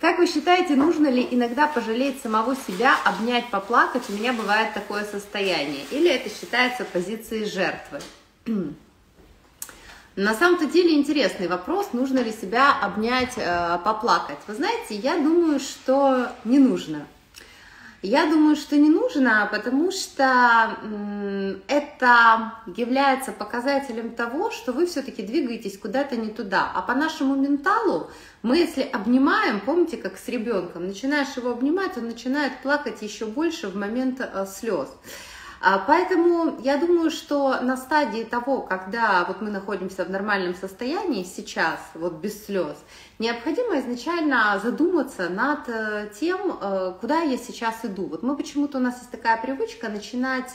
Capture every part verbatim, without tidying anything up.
Как вы считаете, нужно ли иногда пожалеть самого себя, обнять, поплакать? У меня бывает такое состояние. Или это считается позицией жертвы? На самом-то деле интересный вопрос, нужно ли себя обнять, поплакать. Вы знаете, я думаю, что не нужно. Я думаю, что не нужно, потому что это является показателем того, что вы все-таки двигаетесь куда-то не туда. А по нашему менталу мы, если обнимаем, помните, как с ребенком, начинаешь его обнимать, он начинает плакать еще больше в момент слез. Поэтому я думаю, что на стадии того, когда вот мы находимся в нормальном состоянии сейчас, вот без слез, необходимо изначально задуматься над тем, куда я сейчас иду. Вот мы почему-то, у нас есть такая привычка начинать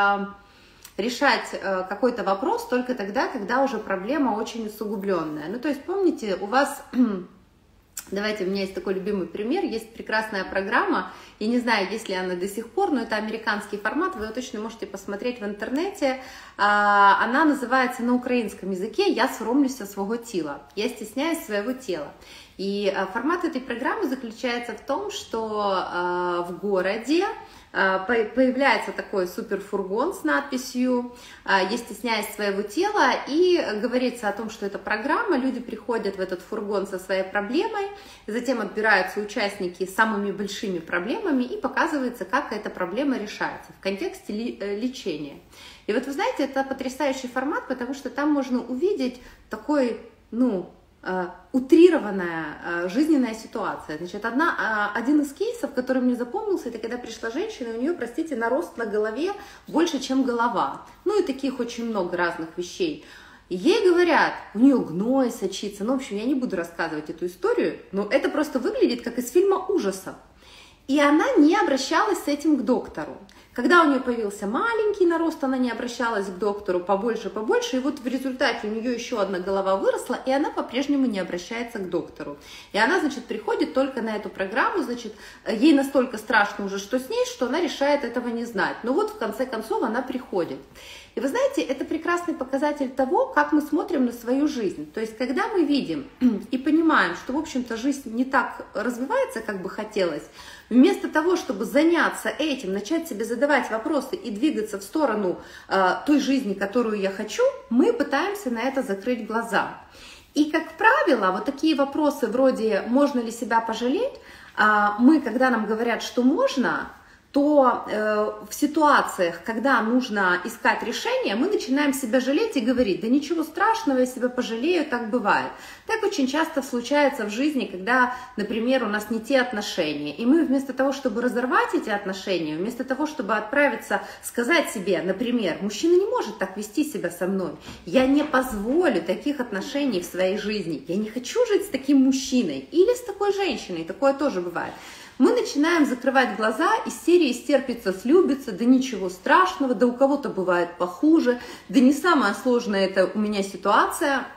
решать какой-то вопрос только тогда, когда уже проблема очень усугубленная. Ну, то есть, помните, у вас... Давайте, у меня есть такой любимый пример, есть прекрасная программа, я не знаю, есть ли она до сих пор, но это американский формат, вы ее точно можете посмотреть в интернете, она называется на украинском языке «Я соромлюся свого тіла», «Я стесняюсь своего тела». И формат этой программы заключается в том, что в городе появляется такой суперфургон с надписью «Я стесняюсь своего тела», и говорится о том, что это программа, люди приходят в этот фургон со своей проблемой, затем отбираются участники с самыми большими проблемами и показывается, как эта проблема решается в контексте лечения. И вот вы знаете, это потрясающий формат, потому что там можно увидеть такой, ну, утрированная жизненная ситуация. Значит, одна, один из кейсов, который мне запомнился, это когда пришла женщина, и у нее, простите, нарост на голове больше, чем голова. Ну и таких очень много разных вещей. И ей говорят, у нее гной сочится. Ну, в общем, я не буду рассказывать эту историю, но это просто выглядит как из фильма ужасов. И она не обращалась с этим к доктору. Когда у нее появился маленький нарост, она не обращалась к доктору побольше, побольше, и вот в результате у нее еще одна голова выросла, и она по-прежнему не обращается к доктору. И она, значит, приходит только на эту программу, значит, ей настолько страшно уже, что с ней, что она решает этого не знать. Но вот в конце концов она приходит. И вы знаете, это прекрасный показатель того, как мы смотрим на свою жизнь. То есть, когда мы видим и понимаем, что, в общем-то, жизнь не так развивается, как бы хотелось, вместо того, чтобы заняться этим, начать себе задавать вопросы и двигаться в сторону э, той жизни, которую я хочу, мы пытаемся на это закрыть глаза. И, как правило, вот такие вопросы вроде «можно ли себя пожалеть?», э, мы, когда нам говорят, что можно, то э, в ситуациях, когда нужно искать решение, мы начинаем себя жалеть и говорить, да ничего страшного, я себя пожалею, так бывает. Так очень часто случается в жизни, когда, например, у нас не те отношения, и мы вместо того, чтобы разорвать эти отношения, вместо того, чтобы отправиться, сказать себе, например, мужчина не может так вести себя со мной, я не позволю таких отношений в своей жизни, я не хочу жить с таким мужчиной или с такой женщиной, такое тоже бывает. Мы начинаем закрывать глаза, из серии «стерпится, слюбится», да ничего страшного, да у кого-то бывает похуже, да не самая сложная это у меня ситуация.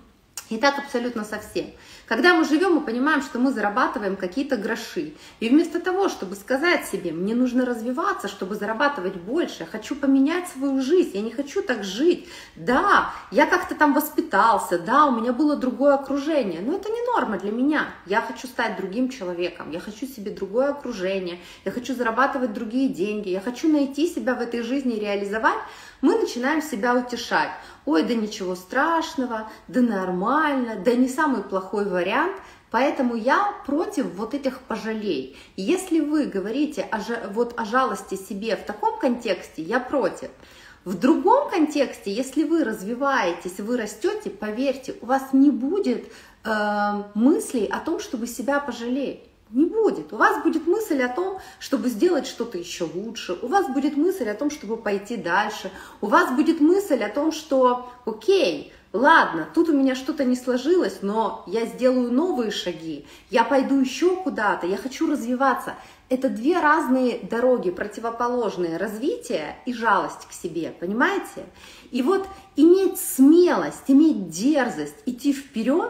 И так абсолютно со всем. Когда мы живем, мы понимаем, что мы зарабатываем какие-то гроши. И вместо того, чтобы сказать себе, мне нужно развиваться, чтобы зарабатывать больше, я хочу поменять свою жизнь, я не хочу так жить. Да, я как-то там воспитался, да, у меня было другое окружение, но это не норма для меня. Я хочу стать другим человеком, я хочу себе другое окружение, я хочу зарабатывать другие деньги, я хочу найти себя в этой жизни и реализовать. Мы начинаем себя утешать. Ой, да ничего страшного, да нормально, да не самый плохой вариант. Поэтому я против вот этих пожалей. Если вы говорите о, вот, о жалости себе в таком контексте, я против. В другом контексте, если вы развиваетесь, вы растете, поверьте, у вас не будет э, мыслей о том, чтобы себя пожалеть. Не будет. У вас будет мысль о том, чтобы сделать что-то еще лучше. У вас будет мысль о том, чтобы пойти дальше. У вас будет мысль о том, что окей, ладно, тут у меня что-то не сложилось, но я сделаю новые шаги. Я пойду еще куда-то, я хочу развиваться. Это две разные дороги, противоположные: развитие и жалость к себе, понимаете? И вот иметь смелость, иметь дерзость идти вперед,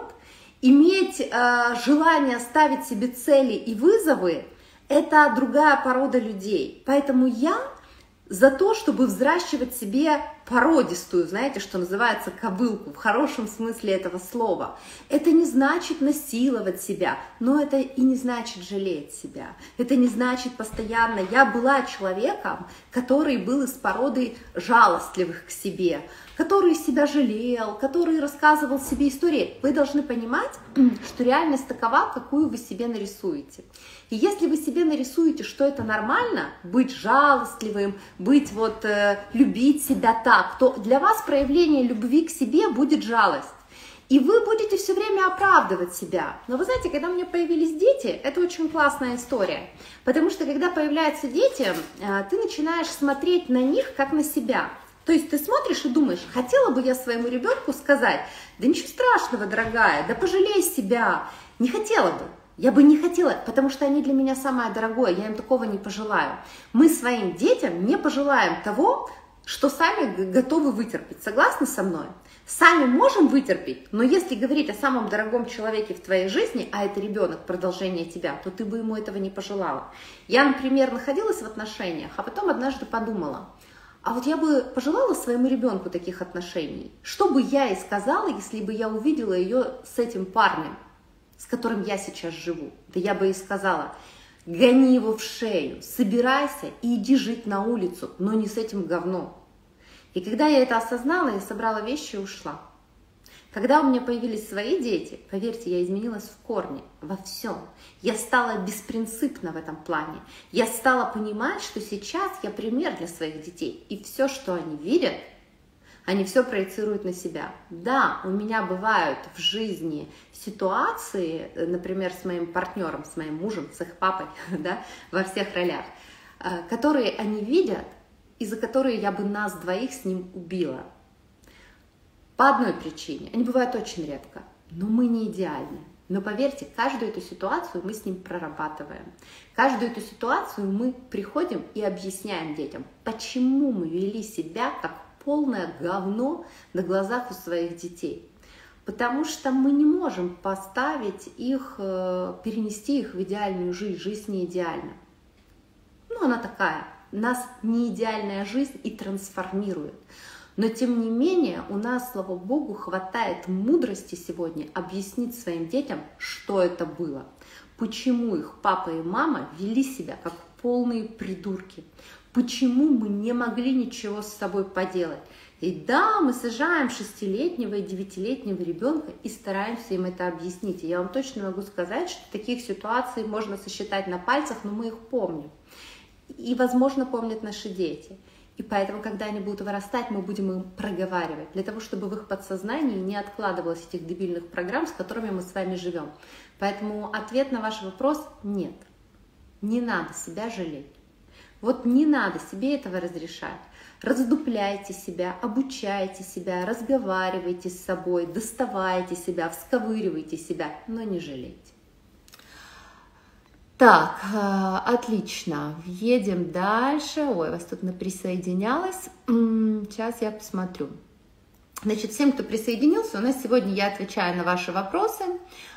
иметь э, желание ставить себе цели и вызовы – это другая порода людей. Поэтому я за то, чтобы взращивать себе породистую, знаете, что называется, кобылку, в хорошем смысле этого слова. Это не значит насиловать себя, но это и не значит жалеть себя. Это не значит постоянно. Я была человеком, который был из породы жалостливых к себе, который себя жалел, который рассказывал себе истории. Вы должны понимать, что реальность такова, какую вы себе нарисуете. И если вы себе нарисуете, что это нормально, быть жалостливым, быть вот, э, любить себя так, то для вас проявление любви к себе будет жалость. И вы будете все время оправдывать себя. Но вы знаете, когда у меня появились дети, это очень классная история. Потому что когда появляются дети, э, ты начинаешь смотреть на них как на себя. То есть ты смотришь и думаешь, хотела бы я своему ребенку сказать, да ничего страшного, дорогая, да пожалей себя. Не хотела бы. Я бы не хотела, потому что они для меня самое дорогое, я им такого не пожелаю. Мы своим детям не пожелаем того, что сами готовы вытерпеть. Согласны со мной? Сами можем вытерпеть, но если говорить о самом дорогом человеке в твоей жизни, а это ребенок, продолжение тебя, то ты бы ему этого не пожелала. Я, например, находилась в отношениях, а потом однажды подумала, а вот я бы пожелала своему ребенку таких отношений. Что бы я ей сказала, если бы я увидела ее с этим парнем, с которым я сейчас живу? Да я бы ей сказала, гони его в шею, собирайся и иди жить на улицу, но не с этим говном. И когда я это осознала, я собрала вещи и ушла. Когда у меня появились свои дети, поверьте, я изменилась в корне, во всем. Я стала беспринципна в этом плане. Я стала понимать, что сейчас я пример для своих детей. И все, что они видят, они все проецируют на себя. Да, у меня бывают в жизни ситуации, например, с моим партнером, с моим мужем, с их папой, да, во всех ролях, которые они видят, и за которые я бы нас двоих с ним убила. По одной причине. Они бывают очень редко, но мы не идеальны. Но поверьте, каждую эту ситуацию мы с ним прорабатываем. Каждую эту ситуацию мы приходим и объясняем детям, почему мы вели себя как полное говно на глазах у своих детей. Потому что мы не можем поставить их, перенести их в идеальную жизнь. Жизнь не идеальна. Ну, она такая. Нас не идеальная жизнь и трансформирует. Но тем не менее у нас, слава Богу, хватает мудрости сегодня объяснить своим детям, что это было. Почему их папа и мама вели себя как полные придурки. Почему мы не могли ничего с собой поделать. И да, мы сажаем шестилетнего и девятилетнего ребенка и стараемся им это объяснить. И я вам точно могу сказать, что таких ситуаций можно сосчитать на пальцах, но мы их помним. И, возможно, помнят наши дети. И поэтому, когда они будут вырастать, мы будем им проговаривать, для того, чтобы в их подсознании не откладывалось этих дебильных программ, с которыми мы с вами живем. Поэтому ответ на ваш вопрос – нет. Не надо себя жалеть. Вот не надо себе этого разрешать. Раздупляйте себя, обучайте себя, разговаривайте с собой, доставайте себя, всковыривайте себя, но не жалейте. Так, отлично, едем дальше. Ой, вас тут наприсоединялось. Сейчас я посмотрю. Значит, всем, кто присоединился, у нас сегодня я отвечаю на ваши вопросы,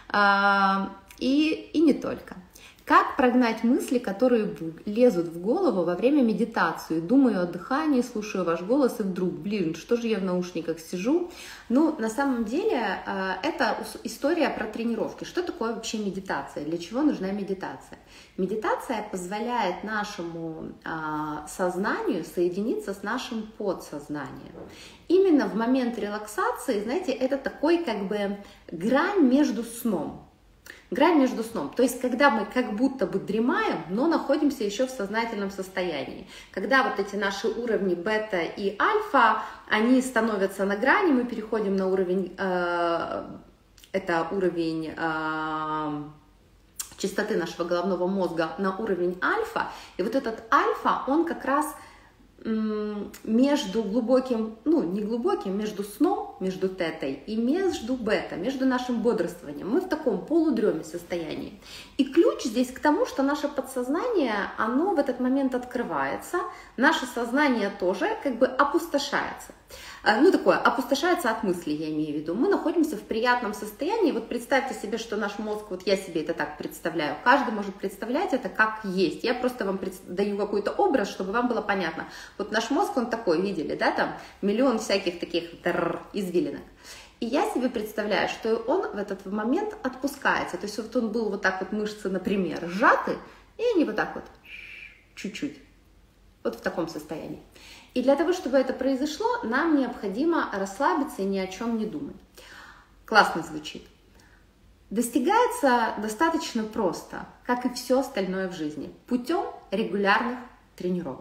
и, и не только. Как прогнать мысли, которые лезут в голову во время медитации? Думаю о дыхании, слушаю ваш голос, и вдруг, блин, что же я в наушниках сижу? Ну, на самом деле, это история про тренировки. Что такое вообще медитация? Для чего нужна медитация? Медитация позволяет нашему сознанию соединиться с нашим подсознанием. Именно в момент релаксации, знаете, это такой как бы грань между сном. Грань между сном, то есть когда мы как будто бы дремаем, но находимся еще в сознательном состоянии. Когда вот эти наши уровни бета и альфа, они становятся на грани, мы переходим на уровень, э, это уровень э, частоты нашего головного мозга, на уровень альфа. И вот этот альфа, он как раз э, между глубоким, ну не глубоким, между сном между тетой и между бета, между нашим бодрствованием. Мы в таком полудреме состоянии. И ключ здесь к тому, что наше подсознание, оно в этот момент открывается, наше сознание тоже как бы опустошается. Ну, такое, опустошается от мыслей, я имею в виду. Мы находимся в приятном состоянии. Вот представьте себе, что наш мозг, вот я себе это так представляю, каждый может представлять это как есть. Я просто вам даю какой-то образ, чтобы вам было понятно. Вот наш мозг, он такой, видели, да, там миллион всяких таких др, извилинок. И я себе представляю, что он в этот момент отпускается. То есть вот он был вот так вот, мышцы, например, сжаты, и они вот так вот, чуть-чуть, вот в таком состоянии. И для того, чтобы это произошло, нам необходимо расслабиться и ни о чем не думать. Классно звучит. Достигается достаточно просто, как и все остальное в жизни, путем регулярных тренировок.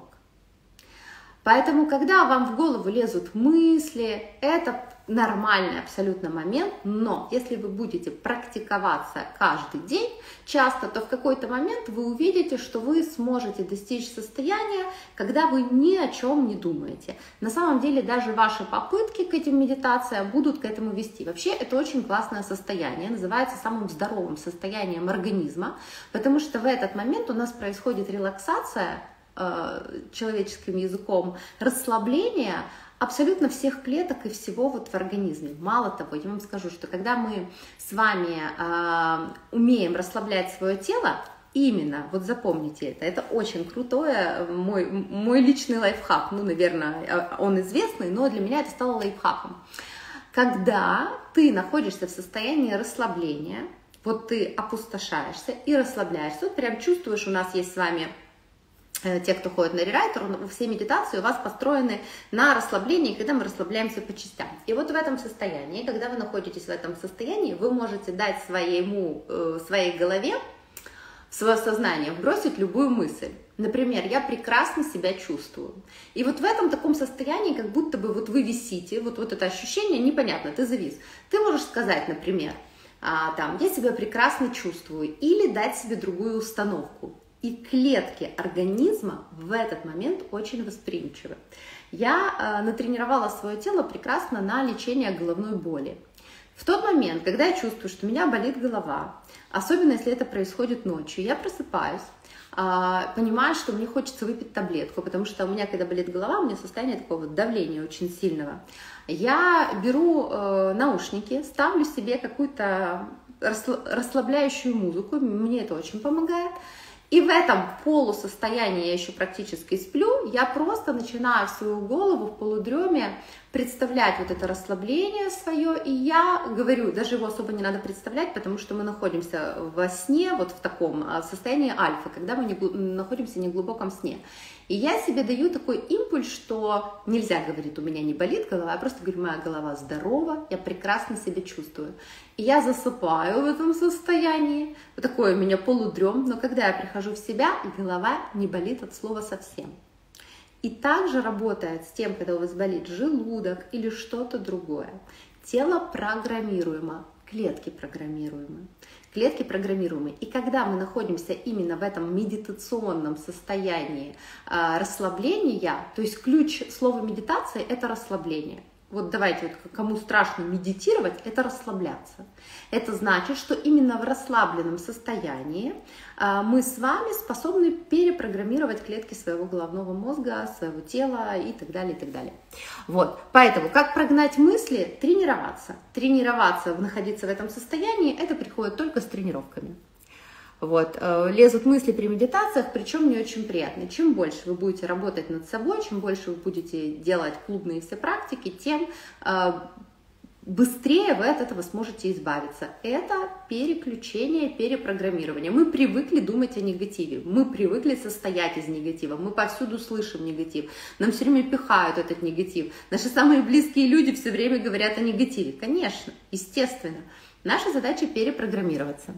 Поэтому, когда вам в голову лезут мысли, это нормальный абсолютно момент, но если вы будете практиковаться каждый день, часто, то в какой-то момент вы увидите, что вы сможете достичь состояния, когда вы ни о чем не думаете. На самом деле даже ваши попытки к этим медитациям будут к этому вести. Вообще это очень классное состояние, называется самым здоровым состоянием организма, потому что в этот момент у нас происходит релаксация, человеческим языком, расслабление абсолютно всех клеток и всего вот в организме. Мало того, я вам скажу, что когда мы с вами э, умеем расслаблять свое тело, именно, вот запомните это, это очень крутое, мой, мой личный лайфхак, ну, наверное, он известный, но для меня это стало лайфхаком. Когда ты находишься в состоянии расслабления, вот ты опустошаешься и расслабляешься, вот прям чувствуешь, у нас есть с вами те, кто ходит на рерайтер, все медитации у вас построены на расслаблении, когда мы расслабляемся по частям. И вот в этом состоянии, когда вы находитесь в этом состоянии, вы можете дать своему, своей голове, в свое сознание, вбросить любую мысль. Например, я прекрасно себя чувствую. И вот в этом таком состоянии, как будто бы вот вы висите, вот, вот это ощущение непонятно, ты завис. Ты можешь сказать, например, там, я себя прекрасно чувствую, или дать себе другую установку. И клетки организма в этот момент очень восприимчивы. Я э, натренировала свое тело прекрасно на лечение головной боли. В тот момент, когда я чувствую, что у меня болит голова, особенно если это происходит ночью, я просыпаюсь, э, понимаю, что мне хочется выпить таблетку, потому что у меня, когда болит голова, у меня состояние такого давления очень сильного. Я беру э, наушники, ставлю себе какую-то расслабляющую музыку, мне это очень помогает. И в этом полусостоянии, я еще практически сплю, я просто начинаю в свою голову в полудреме представлять вот это расслабление свое, и я говорю, даже его особо не надо представлять, потому что мы находимся во сне, вот в таком состоянии альфа, когда мы не, находимся в неглубоком сне. И я себе даю такой импульс, что нельзя говорить, у меня не болит голова, я просто говорю, моя голова здорова, я прекрасно себя чувствую. И я засыпаю в этом состоянии, вот такой у меня полудрем, но когда я прихожу в себя, голова не болит от слова совсем. И также работает с тем, когда у вас болит желудок или что-то другое. Тело программируемо, клетки программируемы. Клетки программируемы. И когда мы находимся именно в этом медитационном состоянии э, расслабления, то есть ключ слова медитация – это расслабление. Вот давайте, вот, кому страшно медитировать, это расслабляться. Это значит, что именно в расслабленном состоянии э, мы с вами способны перепрограммировать клетки своего головного мозга, своего тела и так далее, и так далее. Вот, поэтому, как прогнать мысли? Тренироваться. Тренироваться, находиться в этом состоянии, это приходит только с тренировками. Вот, лезут мысли при медитациях, причем не очень приятные. Чем больше вы будете работать над собой, чем больше вы будете делать клубные все практики, тем э, быстрее вы от этого сможете избавиться. Это переключение, перепрограммирование. Мы привыкли думать о негативе, мы привыкли состоять из негатива, мы повсюду слышим негатив, нам все время пихают этот негатив. Наши самые близкие люди все время говорят о негативе. Конечно, естественно. Наша задача перепрограммироваться.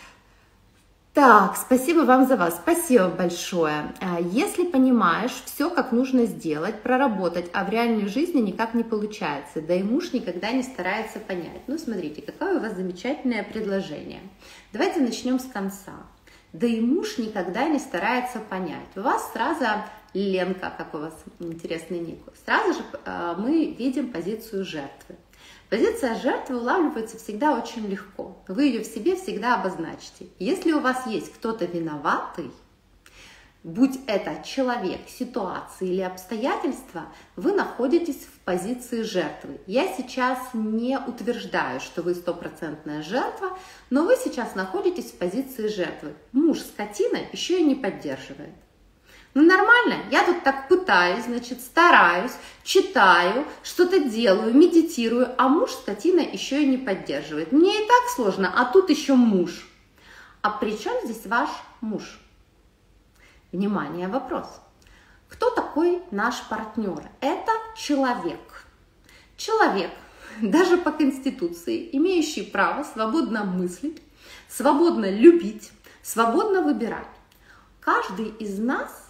Так, спасибо вам за вас, спасибо большое. Если понимаешь все, как нужно сделать, проработать, а в реальной жизни никак не получается, да и муж никогда не старается понять. Ну, смотрите, какое у вас замечательное предложение. Давайте начнем с конца. Да и муж никогда не старается понять. У вас сразу Ленка, как у вас интересный ник, сразу же мы видим позицию жертвы. Позиция жертвы улавливается всегда очень легко. Вы ее в себе всегда обозначите. Если у вас есть кто-то виноватый, будь это человек, ситуация или обстоятельства, вы находитесь в позиции жертвы. Я сейчас не утверждаю, что вы стопроцентная жертва, но вы сейчас находитесь в позиции жертвы. Муж скотина еще и не поддерживает. Ну нормально, я тут так пытаюсь, значит, стараюсь, читаю, что-то делаю, медитирую, а муж скотина еще и не поддерживает. Мне и так сложно, а тут еще муж. А при чем здесь ваш муж? Внимание, вопрос. Кто такой наш партнер? Это человек. Человек, даже по Конституции, имеющий право свободно мыслить, свободно любить, свободно выбирать. Каждый из нас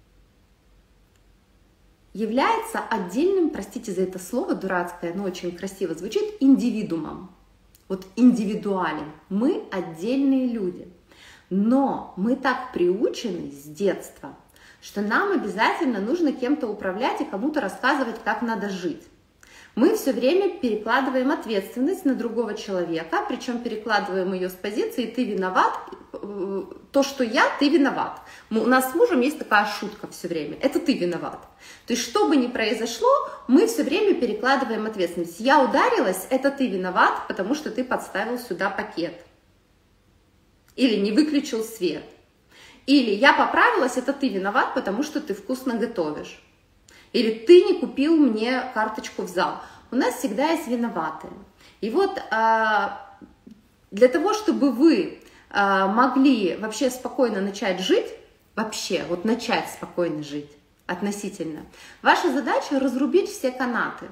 является отдельным, простите за это слово дурацкое, но очень красиво звучит, индивидуумом. Вот индивидуален. Мы отдельные люди. Но мы так приучены с детства, что нам обязательно нужно кем-то управлять и кому-то рассказывать, как надо жить. Мы все время перекладываем ответственность на другого человека, причем перекладываем ее с позиции «ты виноват», то, что я, ты виноват. У нас с мужем есть такая шутка все время, это ты виноват. То есть, что бы ни произошло, мы все время перекладываем ответственность. Я ударилась, это ты виноват, потому что ты подставил сюда пакет. Или не выключил свет. Или я поправилась, это ты виноват, потому что ты вкусно готовишь. Или ты не купил мне карточку в зал. У нас всегда есть виноватые. И вот для того, чтобы вы могли вообще спокойно начать жить, вообще вот начать спокойно жить относительно, ваша задача разрубить все канаты.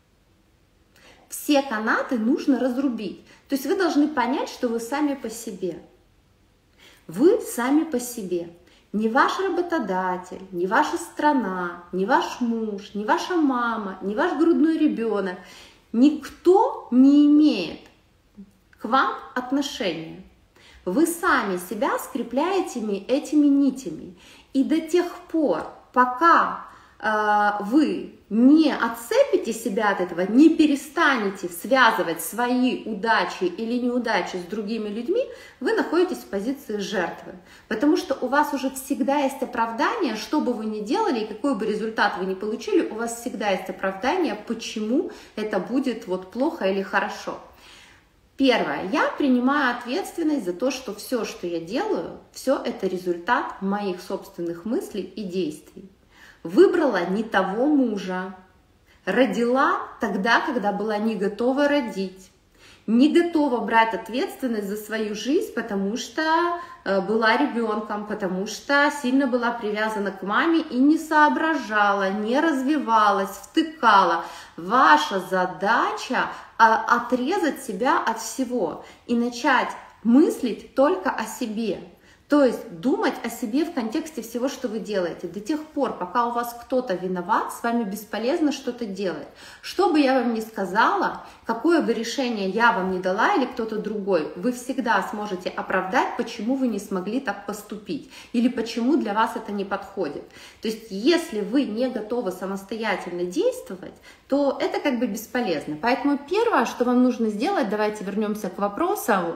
Все канаты нужно разрубить. То есть вы должны понять, что вы сами по себе. Вы сами по себе. Ни ваш работодатель, ни ваша страна, ни ваш муж, ни ваша мама, ни ваш грудной ребенок, никто не имеет к вам отношения. Вы сами себя скрепляете этими нитями. И до тех пор, пока э, вы не отцепите себя от этого, не перестанете связывать свои удачи или неудачи с другими людьми, вы находитесь в позиции жертвы. Потому что у вас уже всегда есть оправдание, что бы вы ни делали, и какой бы результат вы ни получили, у вас всегда есть оправдание, почему это будет вот плохо или хорошо. Первое. Я принимаю ответственность за то, что все, что я делаю, все это результат моих собственных мыслей и действий. Выбрала не того мужа, родила тогда, когда была не готова родить, не готова брать ответственность за свою жизнь, потому что была ребенком, потому что сильно была привязана к маме и не соображала, не развивалась, втыкала. Ваша задача отрезать себя от всего и начать мыслить только о себе. То есть думать о себе в контексте всего, что вы делаете. До тех пор, пока у вас кто-то виноват, с вами бесполезно что-то делать. Что бы я вам ни сказала, какое бы решение я вам не дала или кто-то другой, вы всегда сможете оправдать, почему вы не смогли так поступить или почему для вас это не подходит. То есть если вы не готовы самостоятельно действовать, то это как бы бесполезно. Поэтому первое, что вам нужно сделать, давайте вернемся к вопросу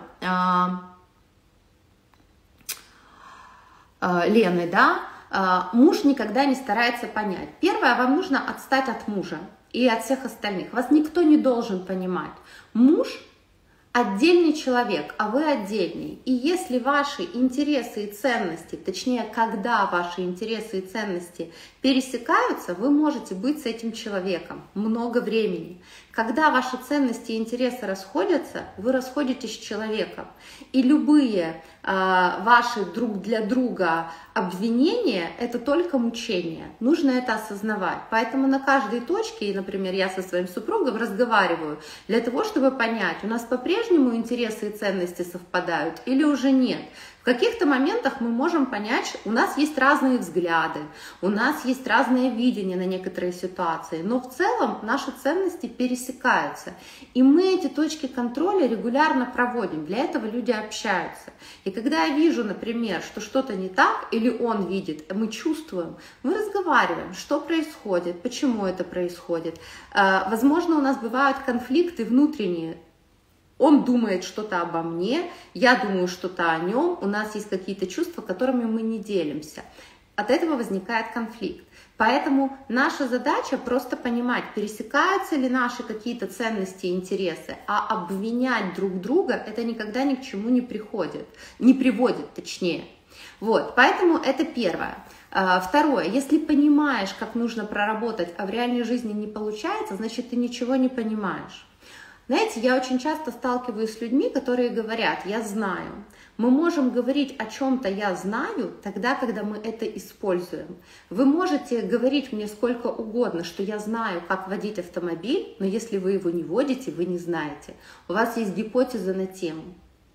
Лены, да, муж никогда не старается понять. Первое, вам нужно отстать от мужа и от всех остальных. Вас никто не должен понимать. Муж отдельный человек, а вы отдельный. И если ваши интересы и ценности, точнее, когда ваши интересы и ценности пересекаются, вы можете быть с этим человеком много времени. Когда ваши ценности и интересы расходятся, вы расходитесь с человеком. И любые э, ваши друг для друга обвинения – это только мучение. Нужно это осознавать. Поэтому на каждой точке, например, я со своим супругом разговариваю для того, чтобы понять, у нас по-прежнему интересы и ценности совпадают или уже нет. В каких-то моментах мы можем понять, у нас есть разные взгляды, у нас есть разное видение на некоторые ситуации, но в целом наши ценности пересекаются. И мы эти точки контроля регулярно проводим, для этого люди общаются. И когда я вижу, например, что что-то не так, или он видит, мы чувствуем, мы разговариваем, что происходит, почему это происходит. Возможно, у нас бывают конфликты внутренние. Он думает что-то обо мне, я думаю что-то о нем, у нас есть какие-то чувства, которыми мы не делимся. От этого возникает конфликт. Поэтому наша задача просто понимать, пересекаются ли наши какие-то ценности и интересы, а обвинять друг друга это никогда ни к чему не приходит, не приводит, точнее. Вот, поэтому это первое. Второе, если понимаешь, как нужно проработать, а в реальной жизни не получается, значит, ты ничего не понимаешь. Знаете, я очень часто сталкиваюсь с людьми, которые говорят: я знаю. Мы можем говорить о чем-то «я знаю» тогда, когда мы это используем. Вы можете говорить мне сколько угодно, что я знаю, как водить автомобиль, но если вы его не водите, вы не знаете. У вас есть гипотеза на тему.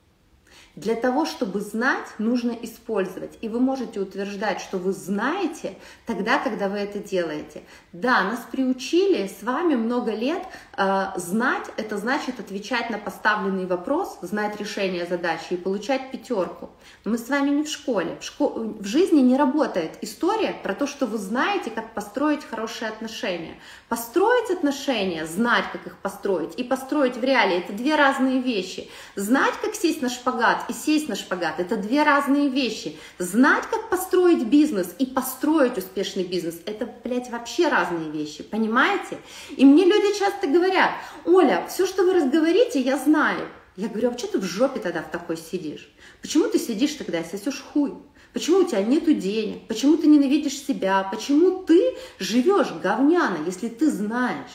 Для того, чтобы знать, нужно использовать. И вы можете утверждать, что вы знаете тогда, когда вы это делаете. Да, нас приучили с вами много лет э, знать, это значит отвечать на поставленный вопрос, знать решение задачи и получать пятерку. Но мы с вами не в школе. В, шко... в жизни не работает история про то, что вы знаете, как построить хорошие отношения. Построить отношения, знать, как их построить, и построить в реале — это две разные вещи. Знать, как сесть на шпагат, и сесть на шпагат — это две разные вещи. Знать, как построить бизнес, и построить успешный бизнес — это, блядь, вообще разные вещи, понимаете? И мне люди часто говорят: Оля, все, что вы разговорите, я знаю. Я говорю: а что ты в жопе тогда в такой сидишь? Почему ты сидишь тогда и сосешь хуй? Почему у тебя нету денег? Почему ты ненавидишь себя? Почему ты живешь говняно, если ты знаешь?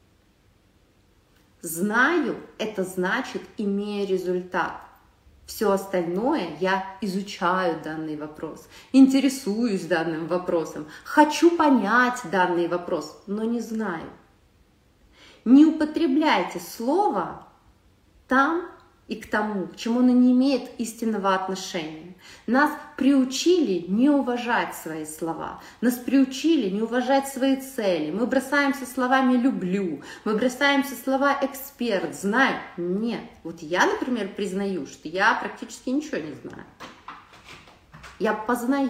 Знаю — это значит имею результат. Все остальное я изучаю данный вопрос, интересуюсь данным вопросом, хочу понять данный вопрос, но не знаю. Не употребляйте слово там и к тому, к чему оно не имеет истинного отношения. Нас приучили не уважать свои слова, нас приучили не уважать свои цели. Мы бросаемся словами «люблю», мы бросаемся слова «эксперт», «знаю». Нет. Вот я, например, признаю, что я практически ничего не знаю. Я познаю.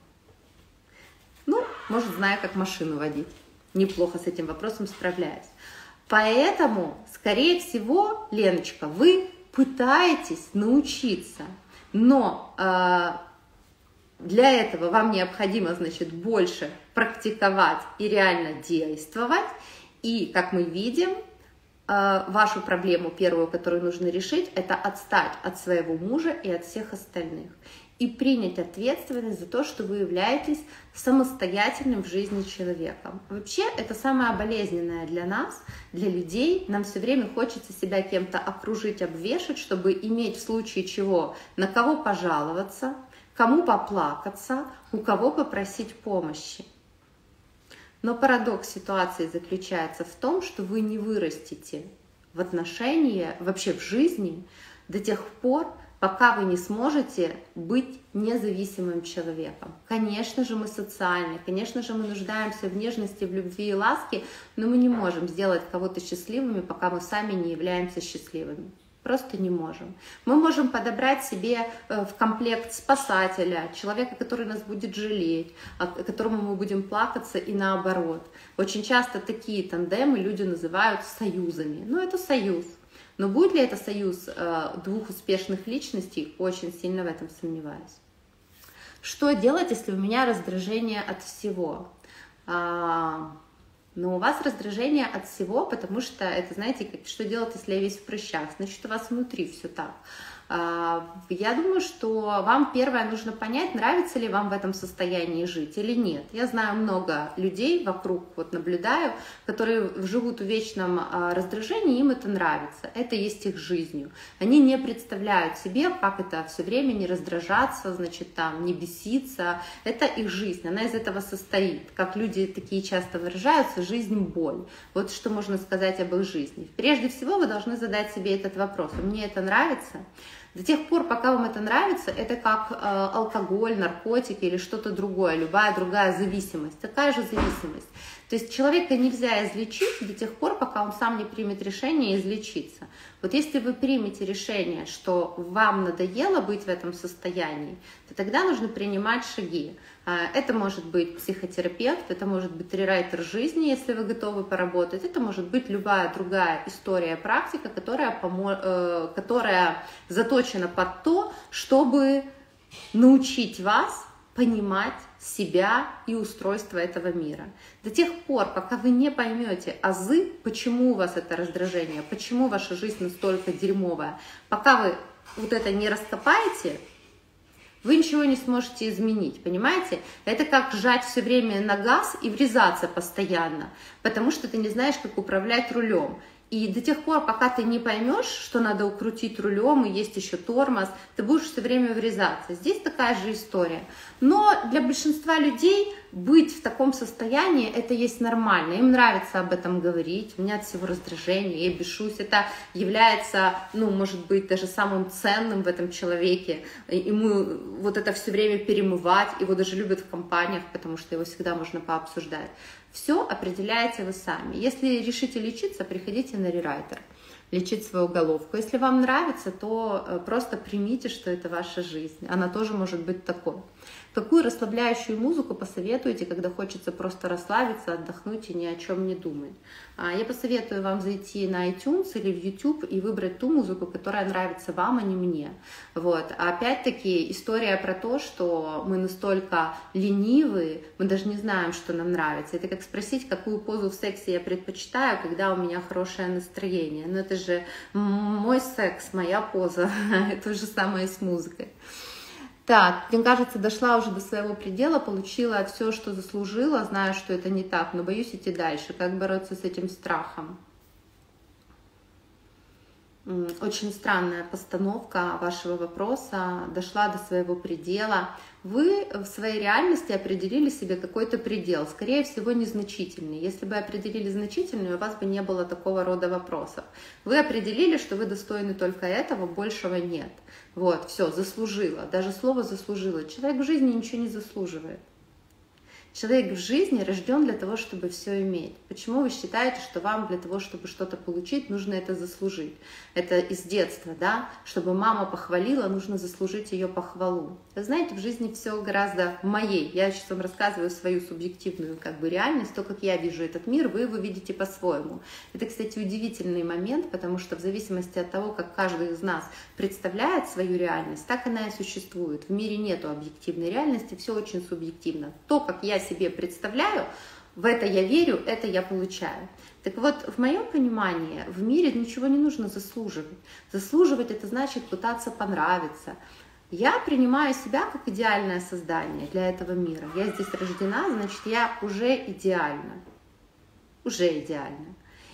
Ну, может, знаю, как машину водить. Неплохо с этим вопросом справляюсь. Поэтому, скорее всего, Леночка, вы пытаетесь научиться, но э, для этого вам необходимо, значит, больше практиковать и реально действовать. И, как мы видим, э, вашу проблему первую, которую нужно решить, это отстать от своего мужа и от всех остальных. И принять ответственность за то, что вы являетесь самостоятельным в жизни человеком. Вообще, это самое болезненное для нас, для людей. Нам все время хочется себя кем-то окружить, обвешать, чтобы иметь в случае чего на кого пожаловаться, кому поплакаться, у кого попросить помощи. Но парадокс ситуации заключается в том, что вы не вырастете в отношении, вообще в жизни до тех пор, пока вы не сможете быть независимым человеком. Конечно же, мы социальны, конечно же, мы нуждаемся в нежности, в любви и ласке, но мы не можем сделать кого-то счастливыми, пока мы сами не являемся счастливыми. Просто не можем. Мы можем подобрать себе в комплект спасателя, человека, который нас будет жалеть, которому мы будем плакаться, и наоборот. Очень часто такие тандемы люди называют союзами. Ну, это союз. Но будет ли это союз э, двух успешных личностей, очень сильно в этом сомневаюсь. Что делать, если у меня раздражение от всего? А, ну, у вас раздражение от всего, потому что это, знаете, как, что делать, если я весь в прыщах? Значит, у вас внутри все так. Я думаю, что вам первое нужно понять, нравится ли вам в этом состоянии жить или нет. Я знаю много людей вокруг, вот наблюдаю, которые живут в вечном раздражении, им это нравится, это есть их жизнью. Они не представляют себе, как это все время не раздражаться, значит, там, не беситься. Это их жизнь, она из этого состоит. Как люди такие часто выражаются, жизнь — боль. Вот что можно сказать об их жизни. Прежде всего вы должны задать себе этот вопрос: мне это нравится? До тех пор, пока вам это нравится, это как э, алкоголь, наркотики или что-то другое, любая другая зависимость, такая же зависимость. То есть человека нельзя излечить до тех пор, пока он сам не примет решение излечиться. Вот если вы примете решение, что вам надоело быть в этом состоянии, то тогда нужно принимать шаги. Это может быть психотерапевт, это может быть рерайтер жизни, если вы готовы поработать, это может быть любая другая история, практика, которая, помо... которая заточена под то, чтобы научить вас понимать себя и устройство этого мира. До тех пор, пока вы не поймете азы, почему у вас это раздражение, почему ваша жизнь настолько дерьмовая, пока вы вот это не раскопаете, вы ничего не сможете изменить, понимаете? Это как жать все время на газ и врезаться постоянно, потому что ты не знаешь, как управлять рулем. И до тех пор, пока ты не поймешь, что надо укрутить рулем, и есть еще тормоз, ты будешь все время врезаться. Здесь такая же история. Но для большинства людей быть в таком состоянии, это есть нормально. Им нравится об этом говорить. У меня от всего раздражения, я бешусь. Это является, ну, может быть, даже самым ценным в этом человеке. Ему вот это все время перемывать. Его даже любят в компаниях, потому что его всегда можно пообсуждать. Все определяете вы сами. Если решите лечиться, приходите на рерайтер, лечить свою головку. Если вам нравится, то просто примите, что это ваша жизнь. Она тоже может быть такой. Какую расслабляющую музыку посоветуете, когда хочется просто расслабиться, отдохнуть и ни о чем не думать? Я посоветую вам зайти на iTunes или в YouTube и выбрать ту музыку, которая нравится вам, а не мне. Вот. А опять-таки история про то, что мы настолько ленивы, мы даже не знаем, что нам нравится. Это как спросить, какую позу в сексе я предпочитаю, когда у меня хорошее настроение. Но это же мой секс, моя поза. То же самое и с музыкой. Так, мне кажется, дошла уже до своего предела, получила все, что заслужила, знаю, что это не так, но боюсь идти дальше. Как бороться с этим страхом? Очень странная постановка вашего вопроса, дошла до своего предела. Вы в своей реальности определили себе какой-то предел, скорее всего, незначительный. Если бы определили значительный, у вас бы не было такого рода вопросов. Вы определили, что вы достойны только этого, большего нет. Вот, все, заслужила. Даже слово заслужила. Человек в жизни ничего не заслуживает. Человек в жизни рожден для того, чтобы все иметь. Почему вы считаете, что вам для того, чтобы что-то получить, нужно это заслужить? Это из детства, да? Чтобы мама похвалила, нужно заслужить ее похвалу. Вы знаете, в жизни все гораздо моей. Я сейчас вам рассказываю свою субъективную как бы реальность, то, как я вижу этот мир, вы его видите по-своему. Это, кстати, удивительный момент, потому что в зависимости от того, как каждый из нас представляет свою реальность, так она и существует. В мире нету объективной реальности, все очень субъективно. То, как я себе представляю, в это я верю, это я получаю. Так вот, в моем понимании, в мире ничего не нужно заслуживать. Заслуживать — это значит пытаться понравиться. Я принимаю себя как идеальное создание для этого мира. Я здесь рождена, значит, я уже идеальна. Уже идеальна.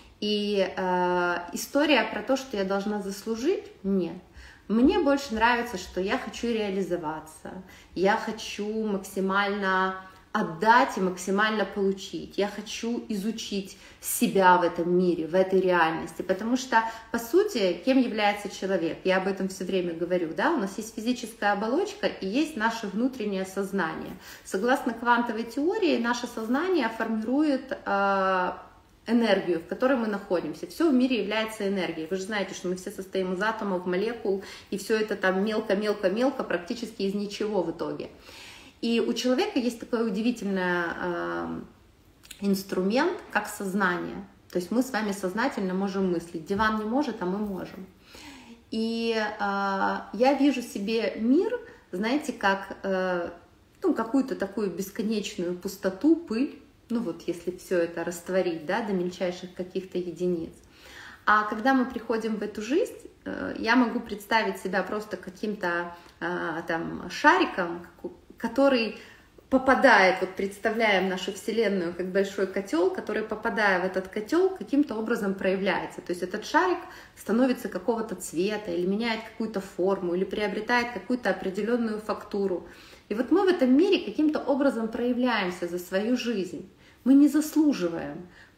И э, история про то, что я должна заслужить, нет. Мне больше нравится, что я хочу реализоваться, я хочу максимально отдать и максимально получить. Я хочу изучить себя в этом мире, в этой реальности, потому что, по сути, кем является человек? Я об этом все время говорю, да? У нас есть физическая оболочка и есть наше внутреннее сознание. Согласно квантовой теории, наше сознание формирует э, энергию, в которой мы находимся. Все в мире является энергией. Вы же знаете, что мы все состоим из атомов, молекул, и все это там мелко-мелко-мелко, практически из ничего в итоге. И у человека есть такой удивительный э, инструмент, как сознание. То есть мы с вами сознательно можем мыслить. Диван не может, а мы можем. И э, я вижу себе мир, знаете, как э, ну, какую-то такую бесконечную пустоту, пыль. Ну вот, если все это растворить, да, до мельчайших каких-то единиц. А когда мы приходим в эту жизнь, э, я могу представить себя просто каким-то э, там шариком, который попадает, вот представляем нашу Вселенную как большой котел, который, попадая в этот котел, каким-то образом проявляется. То есть этот шарик становится какого-то цвета, или меняет какую-то форму, или приобретает какую-то определенную фактуру. И вот мы в этом мире каким-то образом проявляемся за свою жизнь. Мы не заслуживаем.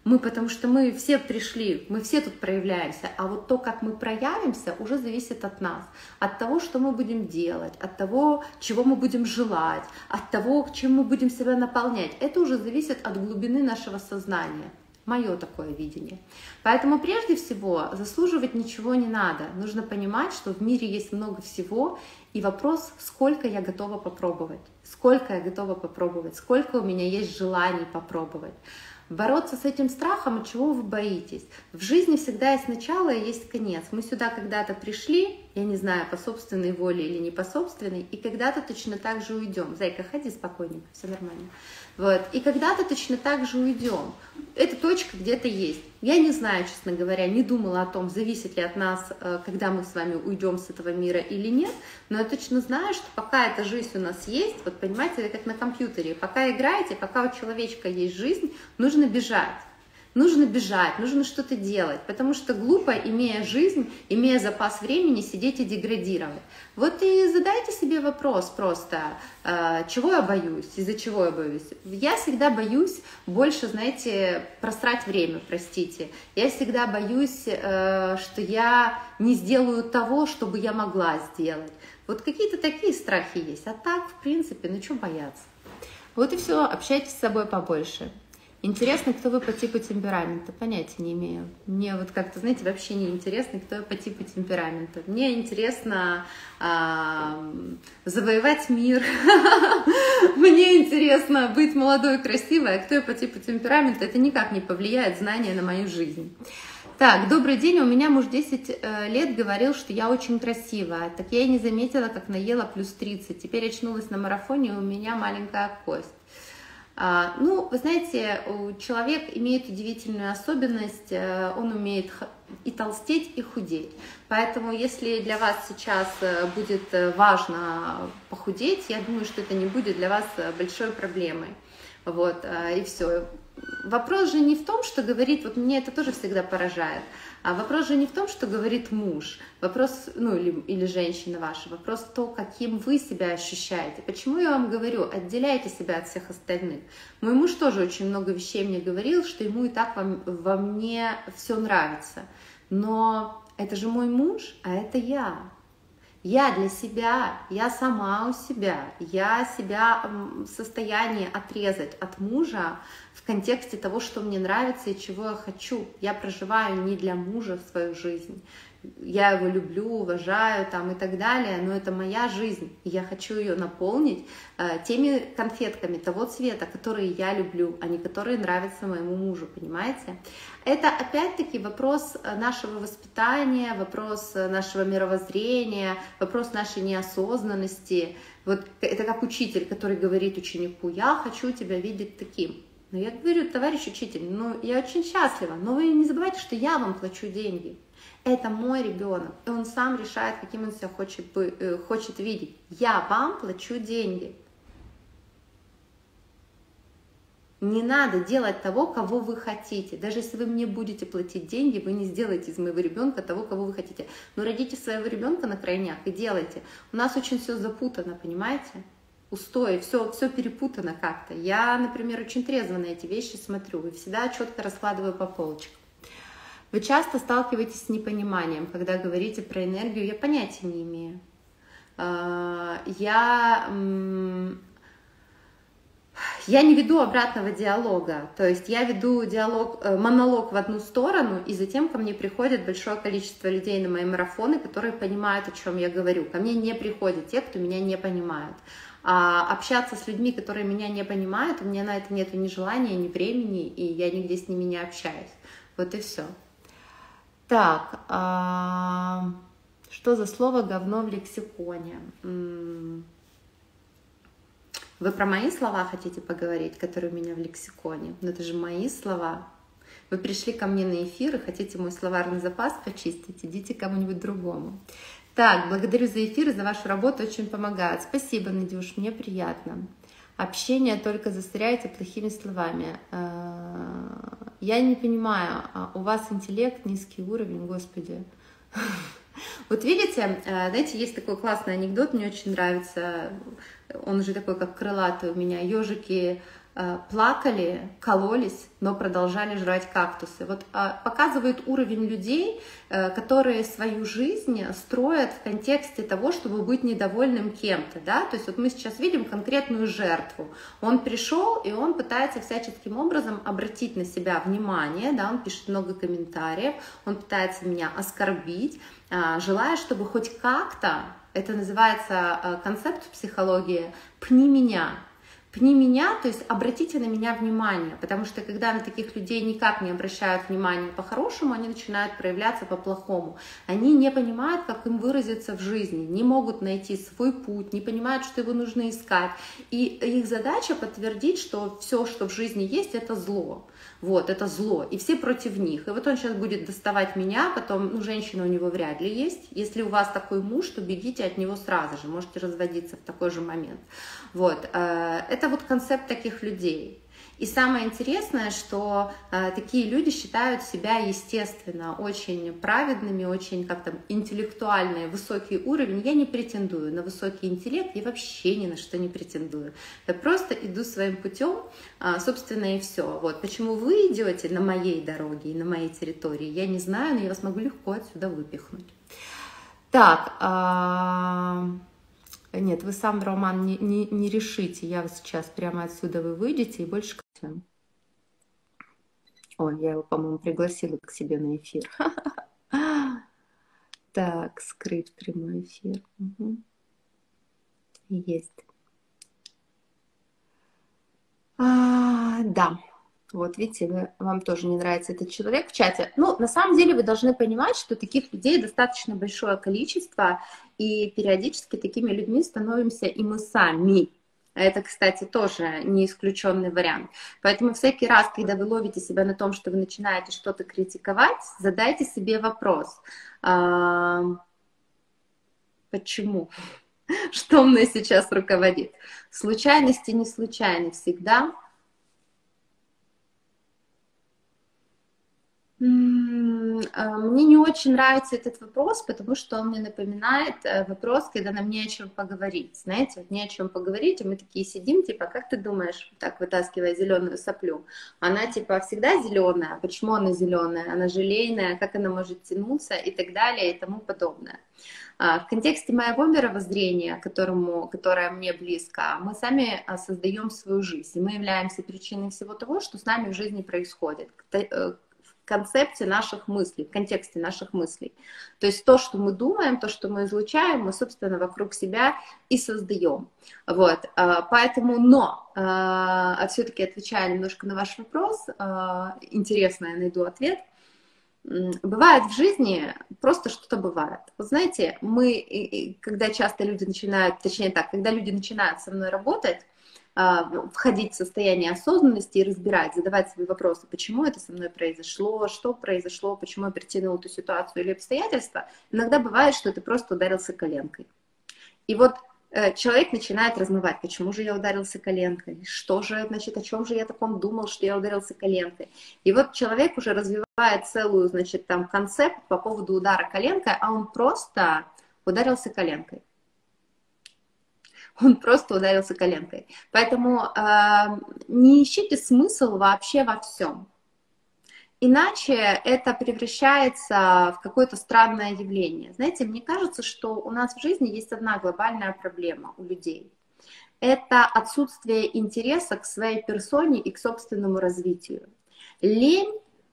Мы, потому что мы все пришли, мы все тут проявляемся, а вот то, как мы проявимся, уже зависит от нас, от того, что мы будем делать, от того, чего мы будем желать, от того, чем мы будем себя наполнять. Это уже зависит от глубины нашего сознания. Мое такое видение. Поэтому прежде всего заслуживать ничего не надо. Нужно понимать, что в мире есть много всего, и вопрос, сколько я готова попробовать, сколько я готова попробовать, сколько у меня есть желаний попробовать. Бороться с этим страхом, от чего вы боитесь. В жизни всегда есть начало и есть конец. Мы сюда когда-то пришли, я не знаю, по собственной воле или не по собственной, и когда-то точно так же уйдем. Зайка, ходи спокойненько, все нормально. Вот. И когда-то точно так же уйдем. Эта точка где-то есть. Я не знаю, честно говоря, не думала о том, зависит ли от нас, когда мы с вами уйдем с этого мира или нет, но я точно знаю, что пока эта жизнь у нас есть, вот понимаете, это как на компьютере, пока играете, пока у человечка есть жизнь, нужно бежать. Нужно бежать, нужно что-то делать, потому что глупо, имея жизнь, имея запас времени, сидеть и деградировать. Вот и задайте себе вопрос просто, чего я боюсь, из-за чего я боюсь. Я всегда боюсь больше, знаете, просрать время, простите. Я всегда боюсь, что я не сделаю того, что бы я могла сделать. Вот какие-то такие страхи есть, а так, в принципе, ну что бояться. Вот и все, общайтесь с собой побольше. Интересно, кто вы по типу темперамента, понятия не имею. Мне вот как-то, знаете, вообще не интересно, кто я по типу темперамента. Мне интересно а, завоевать мир, мне интересно быть молодой и красивой, а кто я по типу темперамента, это никак не повлияет знание на мою жизнь. Так, добрый день, у меня муж десять лет говорил, что я очень красивая, так я и не заметила, как наела плюс тридцать, теперь очнулась на марафоне, у меня маленькая кость. А, ну, вы знаете, человек имеет удивительную особенность, он умеет и толстеть, и худеть. Поэтому, если для вас сейчас будет важно похудеть, я думаю, что это не будет для вас большой проблемой. Вот, и все. Вопрос же не в том, что говорит, вот меня это тоже всегда поражает, а вопрос же не в том, что говорит муж, вопрос, ну или, или женщина ваша, вопрос то, каким вы себя ощущаете. Почему я вам говорю, отделяйте себя от всех остальных. Мой муж тоже очень много вещей мне говорил, что ему и так во, во мне все нравится, но это же мой муж, а это я. Я для себя, я сама у себя, я себя в состоянии отрезать от мужа в контексте того, что мне нравится и чего я хочу. Я проживаю не для мужа свою жизнь. Я его люблю, уважаю там, и так далее, но это моя жизнь, и я хочу ее наполнить э, теми конфетками того цвета, которые я люблю, а не которые нравятся моему мужу, понимаете? Это опять-таки вопрос нашего воспитания, вопрос нашего мировоззрения, вопрос нашей неосознанности. Вот это как учитель, который говорит ученику: я хочу тебя видеть таким. Но я говорю: товарищ учитель, ну я очень счастлива, но вы не забывайте, что я вам плачу деньги. Это мой ребенок, и он сам решает, каким он себя хочет, хочет видеть. Я вам плачу деньги. Не надо делать того, кого вы хотите. Даже если вы мне будете платить деньги, вы не сделаете из моего ребенка того, кого вы хотите. Но родите своего ребенка на крайняк и делайте. У нас очень все запутано, понимаете? Устои, все, все перепутано как-то. Я, например, очень трезво на эти вещи смотрю и всегда четко раскладываю по полочкам. Вы часто сталкиваетесь с непониманием, когда говорите про энергию, я понятия не имею. Я, я не веду обратного диалога, то есть я веду диалог, монолог в одну сторону, и затем ко мне приходит большое количество людей на мои марафоны, которые понимают, о чем я говорю. Ко мне не приходят те, кто меня не понимает. А общаться с людьми, которые меня не понимают, у меня на это нет ни желания, ни времени, и я нигде с ними не общаюсь. Вот и все. Так, а, что за слово говно в лексиконе? Вы про мои слова хотите поговорить, которые у меня в лексиконе? Но это же мои слова. Вы пришли ко мне на эфир и хотите мой словарный запас почистить, идите к кому-нибудь другому. Так, благодарю за эфир и за вашу работу, очень помогает. Спасибо, Надюш, мне приятно. Общение только засоряете плохими словами. Я не понимаю, у вас интеллект, низкий уровень, господи. Вот видите, знаете, есть такой классный анекдот, мне очень нравится. Он уже такой, как крылатый у меня. Ежики э, плакали, кололись, но продолжали жрать кактусы. Вот э, показывает уровень людей, э, которые свою жизнь строят в контексте того, чтобы быть недовольным кем-то, да, то есть вот мы сейчас видим конкретную жертву. Он пришел, и он пытается всяческим образом обратить на себя внимание, да, он пишет много комментариев, он пытается меня оскорбить, э, желая, чтобы хоть как-то, это называется э, концепт в психологии «пни меня». Пни меня, то есть обратите на меня внимание, потому что когда на таких людей никак не обращают внимания по-хорошему, они начинают проявляться по-плохому. Они не понимают, как им выразиться в жизни, не могут найти свой путь, не понимают, что его нужно искать. И их задача подтвердить, что все, что в жизни есть, это зло. Вот, это зло, и все против них. И вот он сейчас будет доставать меня, потом, ну, женщина у него вряд ли есть. Если у вас такой муж, то бегите от него сразу же, можете разводиться в такой же момент. Вот, это вот концепт таких людей. И самое интересное, что э, такие люди считают себя, естественно, очень праведными, очень как-то интеллектуальные, высокий уровень. Я не претендую на высокий интеллект, я вообще ни на что не претендую. Я просто иду своим путем, э, собственно, и все. Вот. Почему вы идете на моей дороге и на моей территории, я не знаю, но я вас могу легко отсюда выпихнуть. Так, э... Нет, вы сам, Роман, не, не, не решите. Я сейчас прямо отсюда вы выйдете и больше... Ой, я его, по-моему, пригласила к себе на эфир. Так, скрыть прямой эфир. Есть. Да. Вот, видите, вы, вам тоже не нравится этот человек в чате. Ну, на самом деле вы должны понимать, что таких людей достаточно большое количество, и периодически такими людьми становимся и мы сами. Это, кстати, тоже не исключенный вариант. Поэтому всякий раз, когда вы ловите себя на том, что вы начинаете что-то критиковать, задайте себе вопрос. А, почему? Что мной сейчас руководит? Случайности не случайны всегда. Мне не очень нравится этот вопрос, потому что он мне напоминает вопрос, когда нам не о чем поговорить. Знаете, вот не о чем поговорить, и мы такие сидим, типа, как ты думаешь, так вытаскивая зеленую соплю, она типа всегда зеленая, почему она зеленая, она желейная, как она может тянуться и так далее и тому подобное. В контексте моего мировоззрения, которому, которое мне близко, мы сами создаем свою жизнь, и мы являемся причиной всего того, что с нами в жизни происходит, в концепте наших мыслей, в контексте наших мыслей. То есть то, что мы думаем, то, что мы излучаем, мы, собственно, вокруг себя и создаем. Вот, поэтому, но, все-таки отвечая немножко на ваш вопрос, интересно, я найду ответ. Бывает в жизни, просто что-то бывает. Вот знаете, мы, когда часто люди начинают, точнее так, когда люди начинают со мной работать, входить в состояние осознанности и разбирать, задавать себе вопросы, почему это со мной произошло, что произошло, почему я притянула эту ситуацию или обстоятельства, иногда бывает, что ты просто ударился коленкой. И вот человек начинает размывать, почему же я ударился коленкой, что же, значит, о чем же я таком думал, что я ударился коленкой. И вот человек уже развивает целую, значит, там концепт по поводу удара коленкой, а он просто ударился коленкой. Он просто ударился коленкой. Поэтому э, не ищите смысл вообще во всем. Иначе это превращается в какое-то странное явление. Знаете, мне кажется, что у нас в жизни есть одна глобальная проблема у людей. Это отсутствие интереса к своей персоне и к собственному развитию. Лень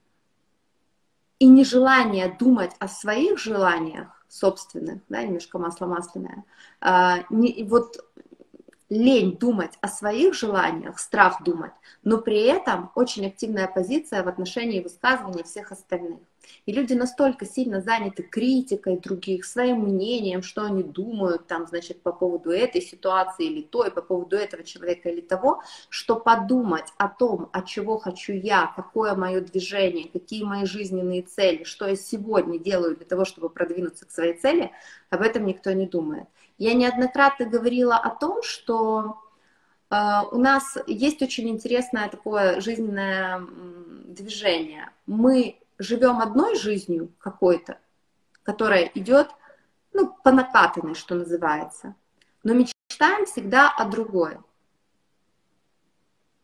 и нежелание думать о своих желаниях собственных, да, немножко масло масляное, а, не, вот лень думать о своих желаниях, страх думать, но при этом очень активная позиция в отношении высказывания всех остальных. И люди настолько сильно заняты критикой других, своим мнением, что они думают там, значит, по поводу этой ситуации или той, по поводу этого человека или того, что подумать о том, от чего хочу я, какое мое движение, какие мои жизненные цели, что я сегодня делаю для того, чтобы продвинуться к своей цели, об этом никто не думает. Я неоднократно говорила о том, что э, у нас есть очень интересное такое жизненное движение. Мы живем одной жизнью какой-то, которая идет, ну, по накатанной, что называется, но мечтаем всегда о другой.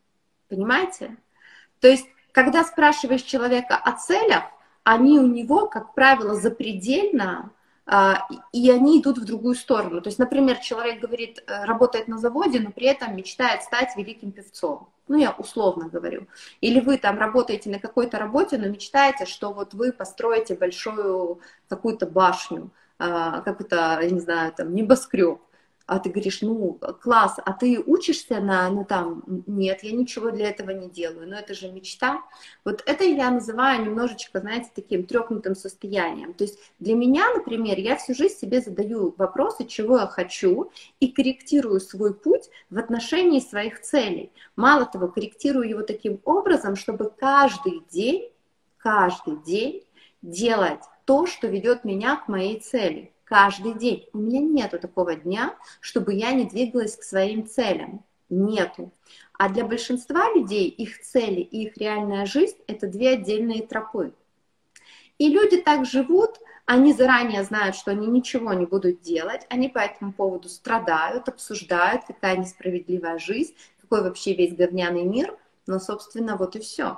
Понимаете? То есть, когда спрашиваешь человека о целях, они у него, как правило, запредельно, а, и они идут в другую сторону. То есть, например, человек говорит, э, работает на заводе, но при этом мечтает стать великим певцом. Ну, я условно говорю. Или вы там работаете на какой-то работе, но мечтаете, что вот вы построите большую какую-то башню, а, какой-то, я не знаю, там, небоскреб. А ты говоришь, ну, класс, а ты учишься на, ну, там, нет, я ничего для этого не делаю, но это же мечта. Вот это я называю немножечко, знаете, таким трёхнутым состоянием. То есть для меня, например, я всю жизнь себе задаю вопросы, чего я хочу, и корректирую свой путь в отношении своих целей. Мало того, корректирую его таким образом, чтобы каждый день, каждый день делать то, что ведет меня к моей цели. Каждый день. У меня нету такого дня, чтобы я не двигалась к своим целям. Нету. А для большинства людей их цели и их реальная жизнь — это две отдельные тропы. И люди так живут, они заранее знают, что они ничего не будут делать, они по этому поводу страдают, обсуждают, какая несправедливая жизнь, какой вообще весь говняный мир, но, собственно, вот и все.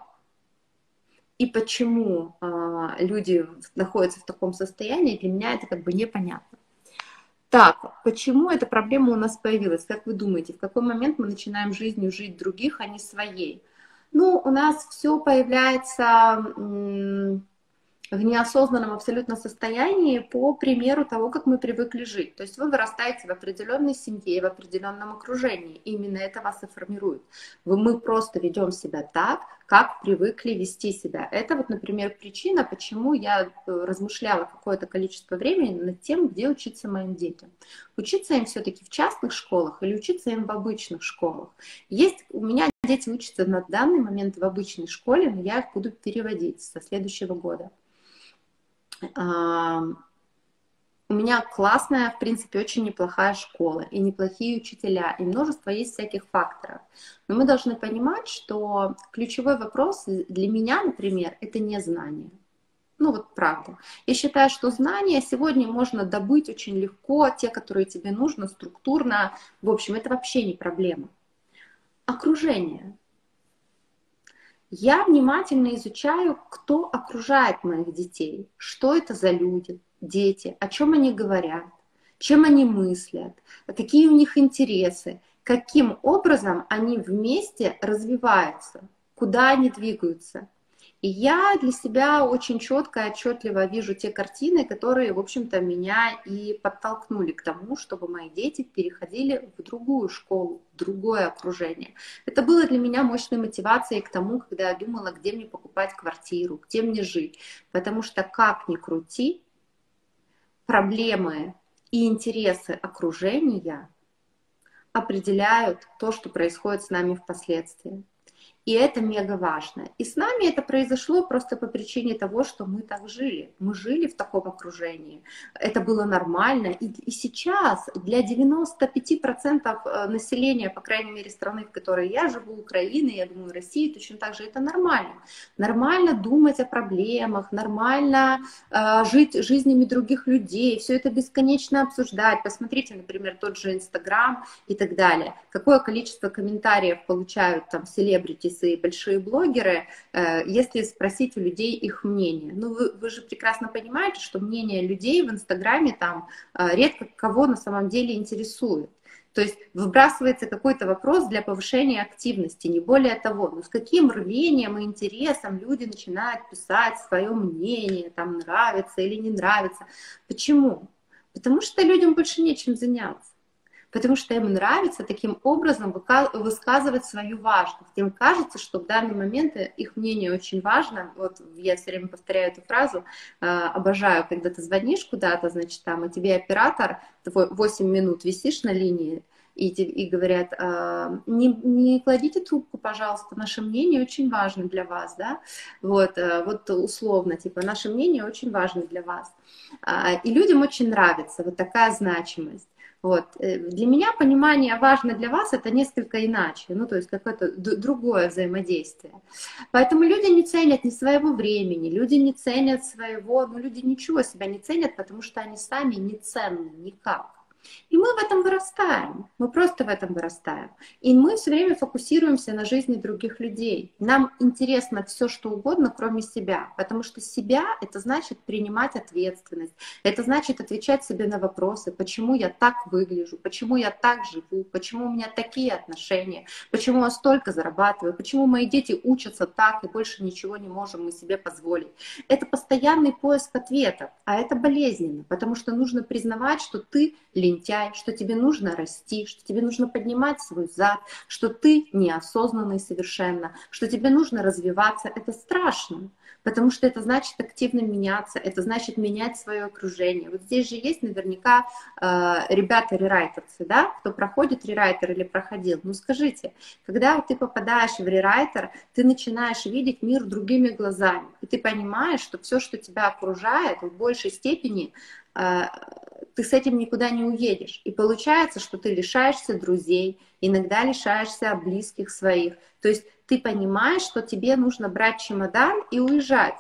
И почему э, люди находятся в таком состоянии, для меня это как бы непонятно. Так, почему эта проблема у нас появилась? Как вы думаете, в какой момент мы начинаем жизнью жить других, а не своей? Ну, у нас все появляется м- в неосознанном абсолютно состоянии по примеру того, как мы привыкли жить. То есть вы вырастаете в определенной семье, в определенном окружении. И именно это вас и формирует. Вы, мы просто ведем себя так, как привыкли вести себя. Это вот, например, причина, почему я размышляла какое-то количество времени над тем, где учиться моим детям. Учиться им все-таки в частных школах или учиться им в обычных школах. Есть, у меня дети учатся на данный момент в обычной школе, но я их буду переводить со следующего года. У меня классная, в принципе, очень неплохая школа, и неплохие учителя, и множество есть всяких факторов. Но мы должны понимать, что ключевой вопрос для меня, например, это не знание. Ну вот правда. Я считаю, что знания сегодня можно добыть очень легко, те, которые тебе нужно, структурно. В общем, это вообще не проблема. Окружение. Я внимательно изучаю, кто окружает моих детей, что это за люди, дети, о чем они говорят, чем они мыслят, какие у них интересы, каким образом они вместе развиваются, куда они двигаются. И я для себя очень четко и отчетливо вижу те картины, которые, в общем-то, меня и подтолкнули к тому, чтобы мои дети переходили в другую школу, в другое окружение. Это было для меня мощной мотивацией к тому, когда я думала, где мне покупать квартиру, где мне жить. Потому что, как ни крути, проблемы и интересы окружения определяют то, что происходит с нами впоследствии. И это мега важно. И с нами это произошло просто по причине того, что мы так жили. Мы жили в таком окружении. Это было нормально. И, и сейчас для девяноста пяти процентов населения, по крайней мере, страны, в которой я живу, Украины, я думаю, России, точно так же это нормально. Нормально думать о проблемах, нормально э, жить жизнями других людей, все это бесконечно обсуждать. Посмотрите, например, тот же Инстаграм и так далее. Какое количество комментариев получают там селебрити и большие блогеры, если спросить у людей их мнение. Ну, вы, вы же прекрасно понимаете, что мнение людей в Инстаграме там редко кого на самом деле интересует. То есть выбрасывается какой-то вопрос для повышения активности, не более того. Но с каким рвением и интересом люди начинают писать свое мнение, там нравится или не нравится. Почему? Потому что людям больше нечем заняться. Потому что им нравится таким образом высказывать свою важность. Им кажется, что в данный момент их мнение очень важно. Вот я все время повторяю эту фразу, обожаю, когда ты звонишь куда-то, значит, там, и тебе оператор, твой восемь минут висишь на линии, и, и говорят, не, не кладите трубку, пожалуйста, наше мнение очень важно для вас, да, вот, вот условно, типа, наше мнение очень важно для вас. И людям очень нравится вот такая значимость. Вот. Для меня понимание важно для вас это несколько иначе, ну то есть какое-то другое взаимодействие. Поэтому люди не ценят ни своего времени, люди не ценят своего, ну люди ничего себя не ценят, потому что они сами не ценны никак. И мы в этом вырастаем, мы просто в этом вырастаем. И мы все время фокусируемся на жизни других людей. Нам интересно все, что угодно, кроме себя. Потому что себя — это значит принимать ответственность. Это значит отвечать себе на вопросы, почему я так выгляжу, почему я так живу, почему у меня такие отношения, почему я столько зарабатываю, почему мои дети учатся так и больше ничего не можем мы себе позволить. Это постоянный поиск ответов, а это болезненно, потому что нужно признавать, что ты лентяй, что тебе нужно расти, что тебе нужно поднимать свой зад, что ты неосознанный совершенно, что тебе нужно развиваться. Это страшно, потому что это значит активно меняться, это значит менять свое окружение. Вот здесь же есть наверняка э, ребята-рерайтерцы, да, кто проходит рерайтер или проходил. Ну скажите, когда ты попадаешь в рерайтер, ты начинаешь видеть мир другими глазами, и ты понимаешь, что все, что тебя окружает, в большей степени э, ты с этим никуда не уедешь. И получается, что ты лишаешься друзей, иногда лишаешься близких своих. То есть ты понимаешь, что тебе нужно брать чемодан и уезжать.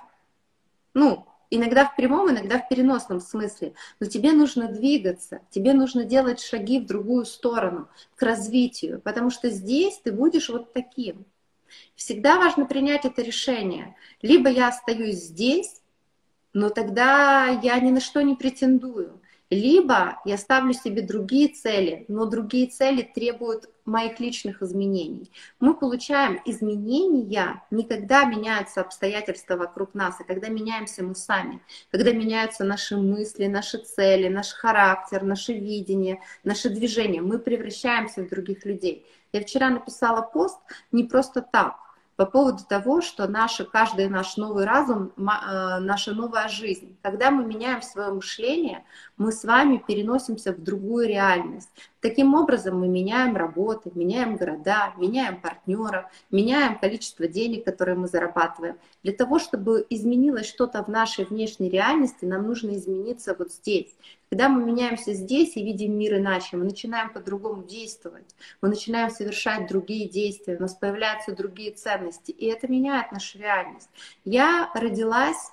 Ну, иногда в прямом, иногда в переносном смысле. Но тебе нужно двигаться, тебе нужно делать шаги в другую сторону, к развитию. Потому что здесь ты будешь вот таким. Всегда важно принять это решение. Либо я остаюсь здесь, но тогда я ни на что не претендую. Либо я ставлю себе другие цели, но другие цели требуют моих личных изменений. Мы получаем изменения не когда меняются обстоятельства вокруг нас, а когда меняемся мы сами, когда меняются наши мысли, наши цели, наш характер, наше видение, наше движение. Мы превращаемся в других людей. Я вчера написала пост не просто так, по поводу того, что наше, каждый наш новый разум, наша новая жизнь. Когда мы меняем свое мышление, мы с вами переносимся в другую реальность. Таким образом мы меняем работы, меняем города, меняем партнеров, меняем количество денег, которые мы зарабатываем. Для того, чтобы изменилось что-то в нашей внешней реальности, нам нужно измениться вот здесь. Когда мы меняемся здесь и видим мир иначе, мы начинаем по-другому действовать, мы начинаем совершать другие действия, у нас появляются другие ценности, и это меняет нашу реальность. Я родилась,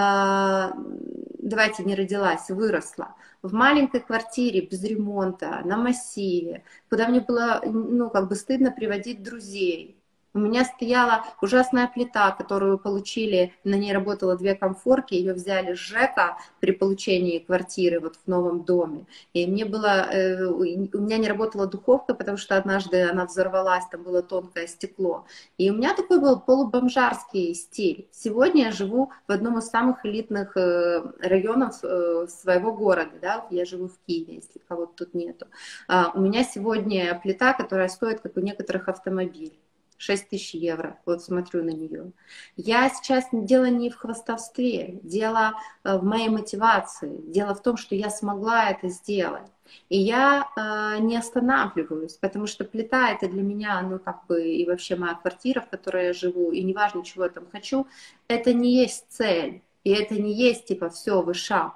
давайте не родилась, выросла в маленькой квартире без ремонта, на массиве, куда мне было, ну, как бы стыдно приводить друзей. У меня стояла ужасная плита, которую получили, на ней работало две комфорки, ее взяли с ЖЭКа при получении квартиры вот в новом доме. И мне было, э, у меня не работала духовка, потому что однажды она взорвалась, там было тонкое стекло. И у меня такой был полубомжарский стиль. Сегодня я живу в одном из самых элитных э, районов э, своего города, да? Я живу в Киеве, если кого-то тут нету. А, у меня сегодня плита, которая стоит, как у некоторых, автомобилей. шесть тысяч евро, вот смотрю на нее. Я сейчас, дело не в хвастовстве, дело в моей мотивации, дело в том, что я смогла это сделать. И я э, не останавливаюсь, потому что плита — это для меня, ну, как бы, и вообще моя квартира, в которой я живу, и неважно, чего я там хочу, это не есть цель, и это не есть, типа, все, выша.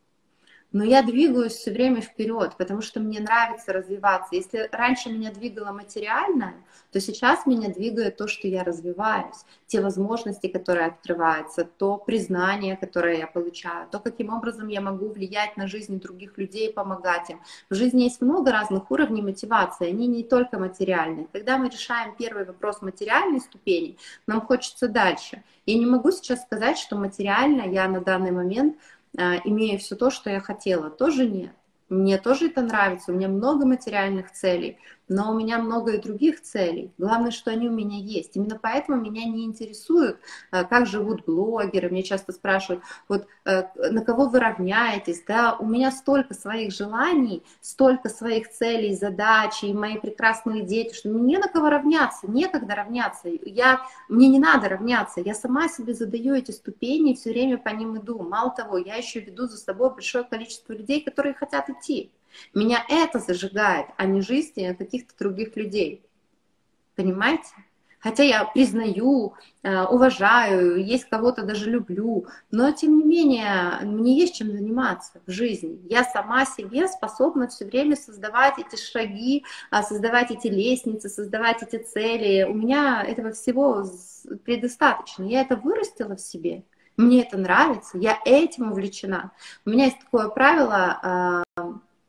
Но я двигаюсь все время вперед, потому что мне нравится развиваться. Если раньше меня двигало материальное, то сейчас меня двигает то, что я развиваюсь, те возможности, которые открываются, то признание, которое я получаю, то, каким образом я могу влиять на жизнь других людей, помогать им. В жизни есть много разных уровней мотивации, они не только материальные. Когда мы решаем первый вопрос материальной ступени, нам хочется дальше. Я не могу сейчас сказать, что материально я на данный момент имея все то, что я хотела, тоже нет. Мне тоже это нравится, у меня много материальных целей, но у меня много и других целей. Главное, что они у меня есть. Именно поэтому меня не интересует, как живут блогеры. Мне часто спрашивают, вот на кого вы равняетесь, да? У меня столько своих желаний, столько своих целей, задач, и мои прекрасные дети, что мне не на кого равняться, некогда равняться. Я, мне не надо равняться, я сама себе задаю эти ступени и все время по ним иду. Мало того, я еще веду за собой большое количество людей, которые хотят идти. Меня это зажигает, а не жизнь каких-то других людей. Понимаете? Хотя я признаю, уважаю, есть кого-то даже люблю, но тем не менее мне есть чем заниматься в жизни. Я сама себе способна все время создавать эти шаги, создавать эти лестницы, создавать эти цели. У меня этого всего предостаточно. Я это вырастила в себе. Мне это нравится, я этим увлечена. У меня есть такое правило: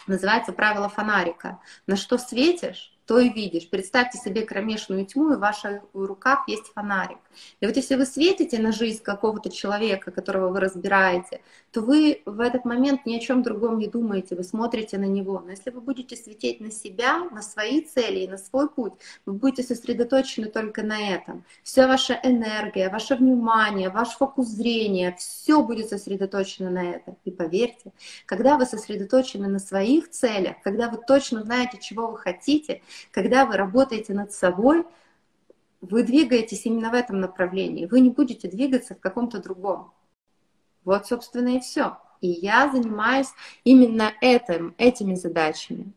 Называется правило фонарика. На что светишь, то и видишь. Представьте себе кромешную тьму, и в ваших руках есть фонарик. И вот если вы светите на жизнь какого-то человека, которого вы разбираете, то вы в этот момент ни о чем другом не думаете, вы смотрите на него. Но если вы будете светить на себя, на свои цели и на свой путь, вы будете сосредоточены только на этом. Вся ваша энергия, ваше внимание, ваш фокус зрения, все будет сосредоточено на этом. И поверьте, когда вы сосредоточены на своих целях, когда вы точно знаете, чего вы хотите, когда вы работаете над собой, вы двигаетесь именно в этом направлении. Вы не будете двигаться в каком-то другом. Вот, собственно, и все. И я занимаюсь именно этим, этими задачами.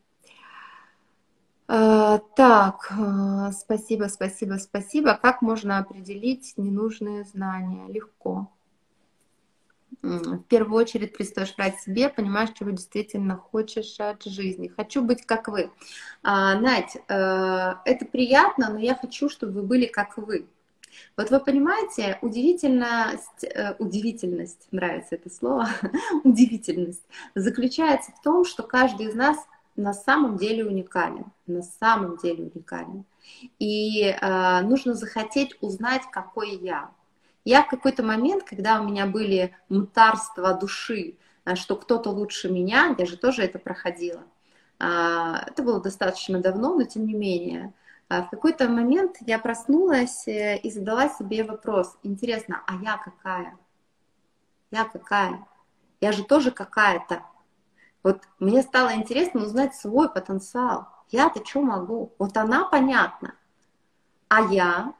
Так, спасибо, спасибо, спасибо. Как можно определить ненужные знания? Легко. В первую очередь перестаешь врать себе, понимаешь, чего действительно хочешь от жизни. Хочу быть как вы. А, Надь, это приятно, но я хочу, чтобы вы были как вы. Вот вы понимаете, удивительность, удивительность, нравится это слово, удивительность, заключается в том, что каждый из нас на самом деле уникален, на самом деле уникален. И э, нужно захотеть узнать, какой я. Я в какой-то момент, когда у меня были мытарства души, что кто-то лучше меня, я же тоже это проходила. Это было достаточно давно, но тем не менее. В какой-то момент я проснулась и задала себе вопрос. Интересно, а я какая? Я какая? Я же тоже какая-то. Вот мне стало интересно узнать свой потенциал. Я-то что могу? Вот она понятна. А я?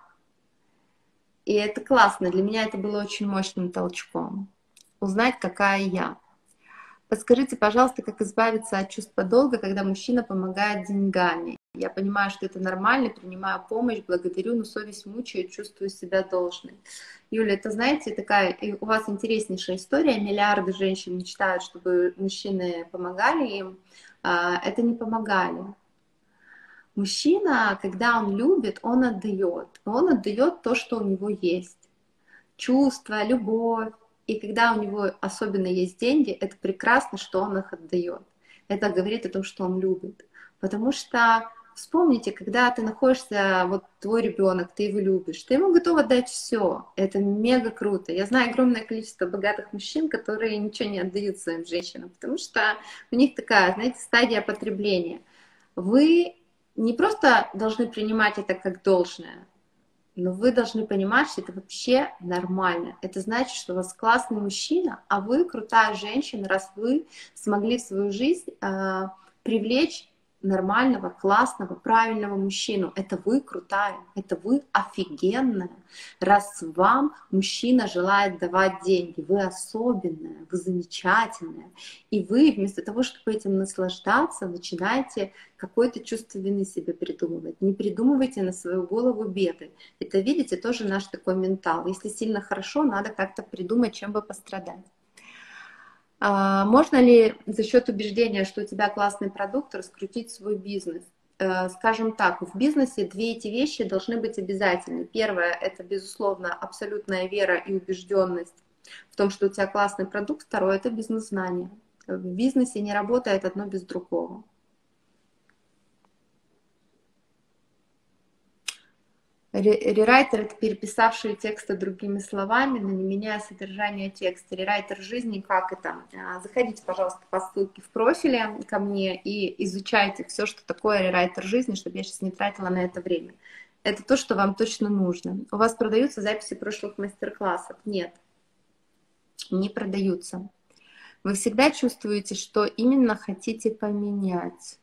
И это классно. Для меня это было очень мощным толчком. Узнать, какая я. Подскажите, пожалуйста, как избавиться от чувства долга, когда мужчина помогает деньгами. Я понимаю, что это нормально, принимаю помощь, благодарю, но совесть мучает, чувствую себя должной. Юля, это, знаете, такая у вас интереснейшая история. Миллиарды женщин мечтают, чтобы мужчины помогали им. Это не помогали. Мужчина, когда он любит, он отдает. Он отдает то, что у него есть. Чувства, любовь. И когда у него особенно есть деньги, это прекрасно, что он их отдает. Это говорит о том, что он любит. Потому что вспомните, когда ты находишься, вот твой ребенок, ты его любишь, ты ему готов отдать все. Это мега круто. Я знаю огромное количество богатых мужчин, которые ничего не отдают своим женщинам, потому что у них такая, знаете, стадия потребления. Вы не просто должны принимать это как должное, но вы должны понимать, что это вообще нормально. Это значит, что у вас классный мужчина, а вы крутая женщина, раз вы смогли в свою жизнь э, привлечь нормального, классного, правильного мужчину. Это вы крутая, это вы офигенная. Раз вам мужчина желает давать деньги, вы особенная, вы замечательная. И вы вместо того, чтобы этим наслаждаться, начинаете какое-то чувство вины себе придумывать. Не придумывайте на свою голову беды. Это, видите, тоже наш такой ментал. Если сильно хорошо, надо как-то придумать, чем бы пострадать. Можно ли за счет убеждения, что у тебя классный продукт, раскрутить свой бизнес? Скажем так, в бизнесе две эти вещи должны быть обязательны. Первое — это, безусловно, абсолютная вера и убежденность в том, что у тебя классный продукт. Второе — это бизнес-знание. В бизнесе не работает одно без другого. Рерайтер — это переписавшие тексты другими словами, но не меняя содержание текста. Рерайтер жизни, как это? Заходите, пожалуйста, по ссылке в профиле ко мне и изучайте все, что такое рерайтер жизни, чтобы я сейчас не тратила на это время. Это то, что вам точно нужно. У вас продаются записи прошлых мастер-классов? Нет, не продаются. Вы всегда чувствуете, что именно хотите поменять.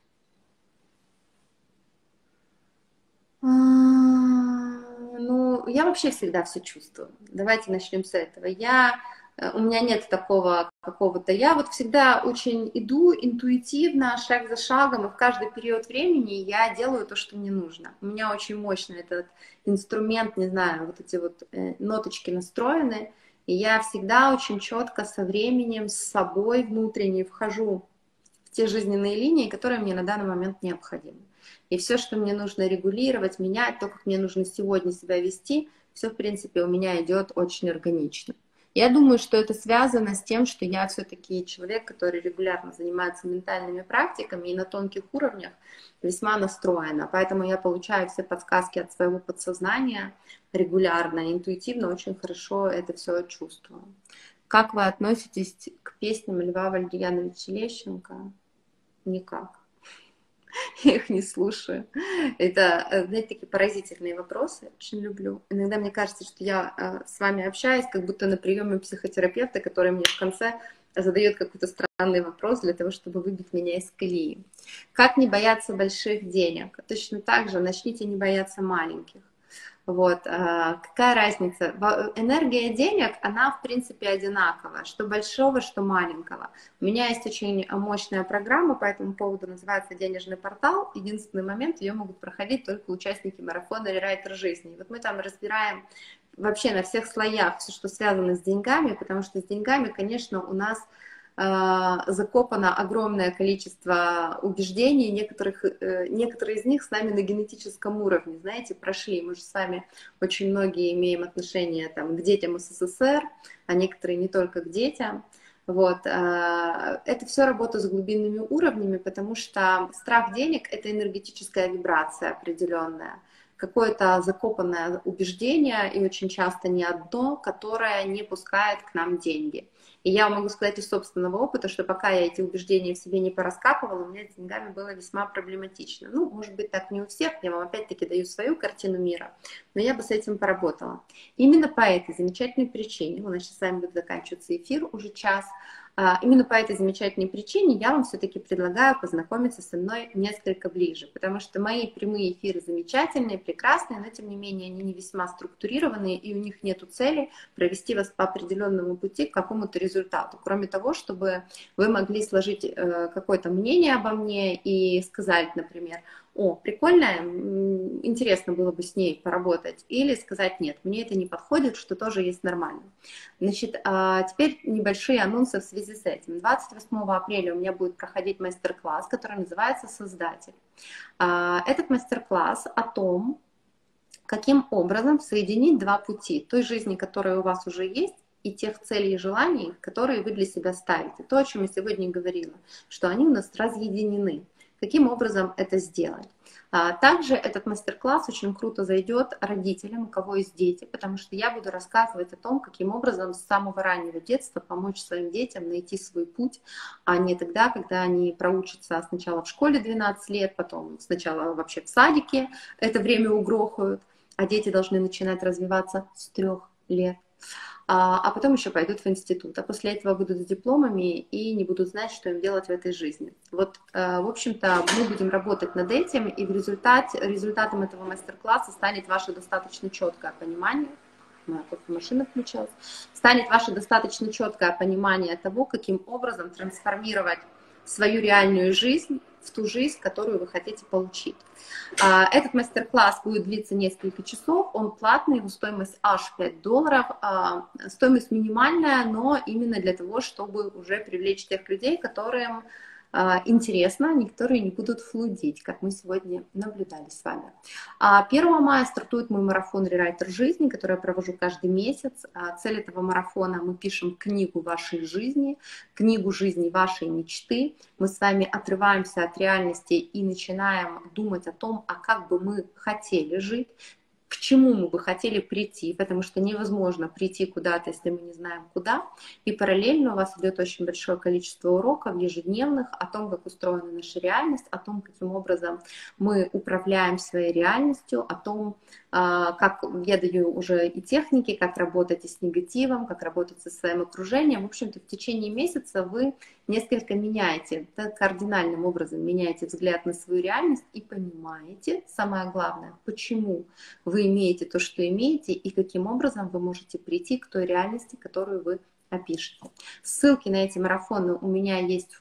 Ну, я вообще всегда все чувствую. Давайте начнем с этого. Я, у меня нет такого какого-то... Я вот всегда очень иду интуитивно, шаг за шагом, и в каждый период времени я делаю то, что мне нужно. У меня очень мощный этот инструмент, не знаю, вот эти вот ноточки настроены, и я всегда очень четко со временем, с собой внутренне вхожу в те жизненные линии, которые мне на данный момент необходимы. И все, что мне нужно регулировать, менять, то, как мне нужно сегодня себя вести, все, в принципе, у меня идет очень органично. Я думаю, что это связано с тем, что я все-таки человек, который регулярно занимается ментальными практиками и на тонких уровнях весьма настроена. Поэтому я получаю все подсказки от своего подсознания регулярно, интуитивно очень хорошо это все чувствую. Как вы относитесь к песням Льва Валерьяновича Лещенко? Никак. Я их не слушаю. Это, знаете, такие поразительные вопросы. Очень люблю. Иногда мне кажется, что я с вами общаюсь, как будто на приеме психотерапевта, который мне в конце задает какой-то странный вопрос для того, чтобы выбить меня из колеи. Как не бояться больших денег? Точно так же начните не бояться маленьких. Вот, какая разница? Энергия денег, она в принципе одинаковая, что большого, что маленького. У меня есть очень мощная программа по этому поводу, называется «Денежный портал». Единственный момент, ее могут проходить только участники марафона «Рерайтер жизни». Вот мы там разбираем вообще на всех слоях все, что связано с деньгами, потому что с деньгами, конечно, у нас закопано огромное количество убеждений, некоторых, некоторые из них с нами на генетическом уровне, знаете, прошли. Мы же с вами очень многие имеем отношение там, к детям СССР, а некоторые не только к детям. Вот. Это все работа с глубинными уровнями, потому что страх денег — это энергетическая вибрация определенная, какое-то закопанное убеждение, и очень часто не одно, которое не пускает к нам деньги. И я могу сказать из собственного опыта, что пока я эти убеждения в себе не пораскапывала, у меня с деньгами было весьма проблематично. Ну, может быть, так не у всех, я вам опять-таки даю свою картину мира, но я бы с этим поработала. Именно по этой замечательной причине, у нас сейчас с вами будет заканчиваться эфир, уже час, именно по этой замечательной причине я вам все-таки предлагаю познакомиться со мной несколько ближе, потому что мои прямые эфиры замечательные, прекрасные, но тем не менее они не весьма структурированные, и у них нет цели провести вас по определенному пути к какому-то результату, кроме того, чтобы вы могли сложить какое-то мнение обо мне и сказать, например, о, прикольная, интересно было бы с ней поработать, или сказать, нет, мне это не подходит, что тоже есть нормально. Значит, теперь небольшие анонсы в связи с этим. двадцать восьмого апреля у меня будет проходить мастер-класс, который называется «Создатель». Этот мастер-класс о том, каким образом соединить два пути той жизни, которая у вас уже есть, и тех целей и желаний, которые вы для себя ставите. То, о чем я сегодня говорила, что они у нас разъединены. Каким образом это сделать? Также этот мастер-класс очень круто зайдет родителям, у кого есть дети, потому что я буду рассказывать о том, каким образом с самого раннего детства помочь своим детям найти свой путь, а не тогда, когда они проучатся сначала в школе двенадцать лет, потом сначала вообще в садике это время угрохают, а дети должны начинать развиваться с трех лет. А потом еще пойдут в институт, а после этого будут с дипломами и не будут знать, что им делать в этой жизни. Вот, в общем-то, мы будем работать над этим, и в результате, результатом этого мастер-класса станет ваше достаточно четкое понимание, моя кофемашина включилась, станет ваше достаточно четкое понимание того, каким образом трансформировать свою реальную жизнь в ту жизнь, которую вы хотите получить. Этот мастер-класс будет длиться несколько часов, он платный, его стоимость аж пять долларов, стоимость минимальная, но именно для того, чтобы уже привлечь тех людей, которым интересно, некоторые не будут флудить, как мы сегодня наблюдали с вами. первого мая стартует мой марафон «Рерайтер жизни», который я провожу каждый месяц. Цель этого марафона — мы пишем книгу вашей жизни, книгу жизни вашей мечты. Мы с вами отрываемся от реальности и начинаем думать о том, а как бы мы хотели жить, к чему мы бы хотели прийти, потому что невозможно прийти куда-то, если мы не знаем куда. И параллельно у вас идет очень большое количество уроков ежедневных о том, как устроена наша реальность, о том, каким образом мы управляем своей реальностью, о том, как я даю уже и техники, как работать и с негативом, как работать со своим окружением. В общем-то, в течение месяца вы несколько меняете, кардинальным образом меняете взгляд на свою реальность и понимаете, самое главное, почему вы имеете то, что имеете, и каким образом вы можете прийти к той реальности, которую вы опишете. Ссылки на эти марафоны у меня есть в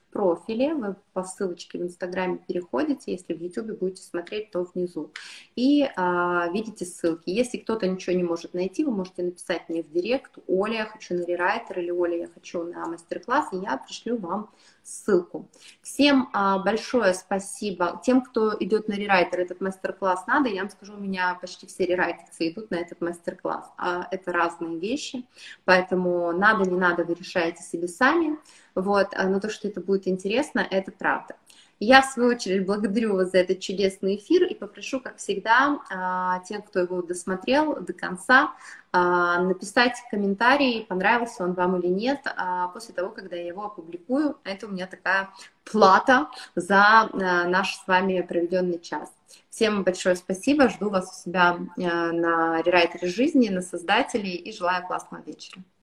профиле, вы по ссылочке в Инстаграме переходите, если в Ютубе будете смотреть, то внизу, и а, видите ссылки. Если кто-то ничего не может найти, вы можете написать мне в директ: Оля, я хочу на рерайтер, или Оля, я хочу на мастер-класс, и я пришлю вам ссылку. Всем а, большое спасибо. Тем, кто идет на рерайтер, этот мастер-класс надо, я вам скажу, у меня почти все рерайтерцы идут на этот мастер-класс. А, это разные вещи, поэтому надо, не надо, вы решаете себе сами. Вот, но то, что это будет интересно, это правда. Я, в свою очередь, благодарю вас за этот чудесный эфир и попрошу, как всегда, тех, кто его досмотрел до конца, написать комментарий, понравился он вам или нет, после того, когда я его опубликую. Это у меня такая плата за наш с вами проведенный час. Всем большое спасибо, жду вас у себя на рерайтере жизни, на создателей, и желаю классного вечера.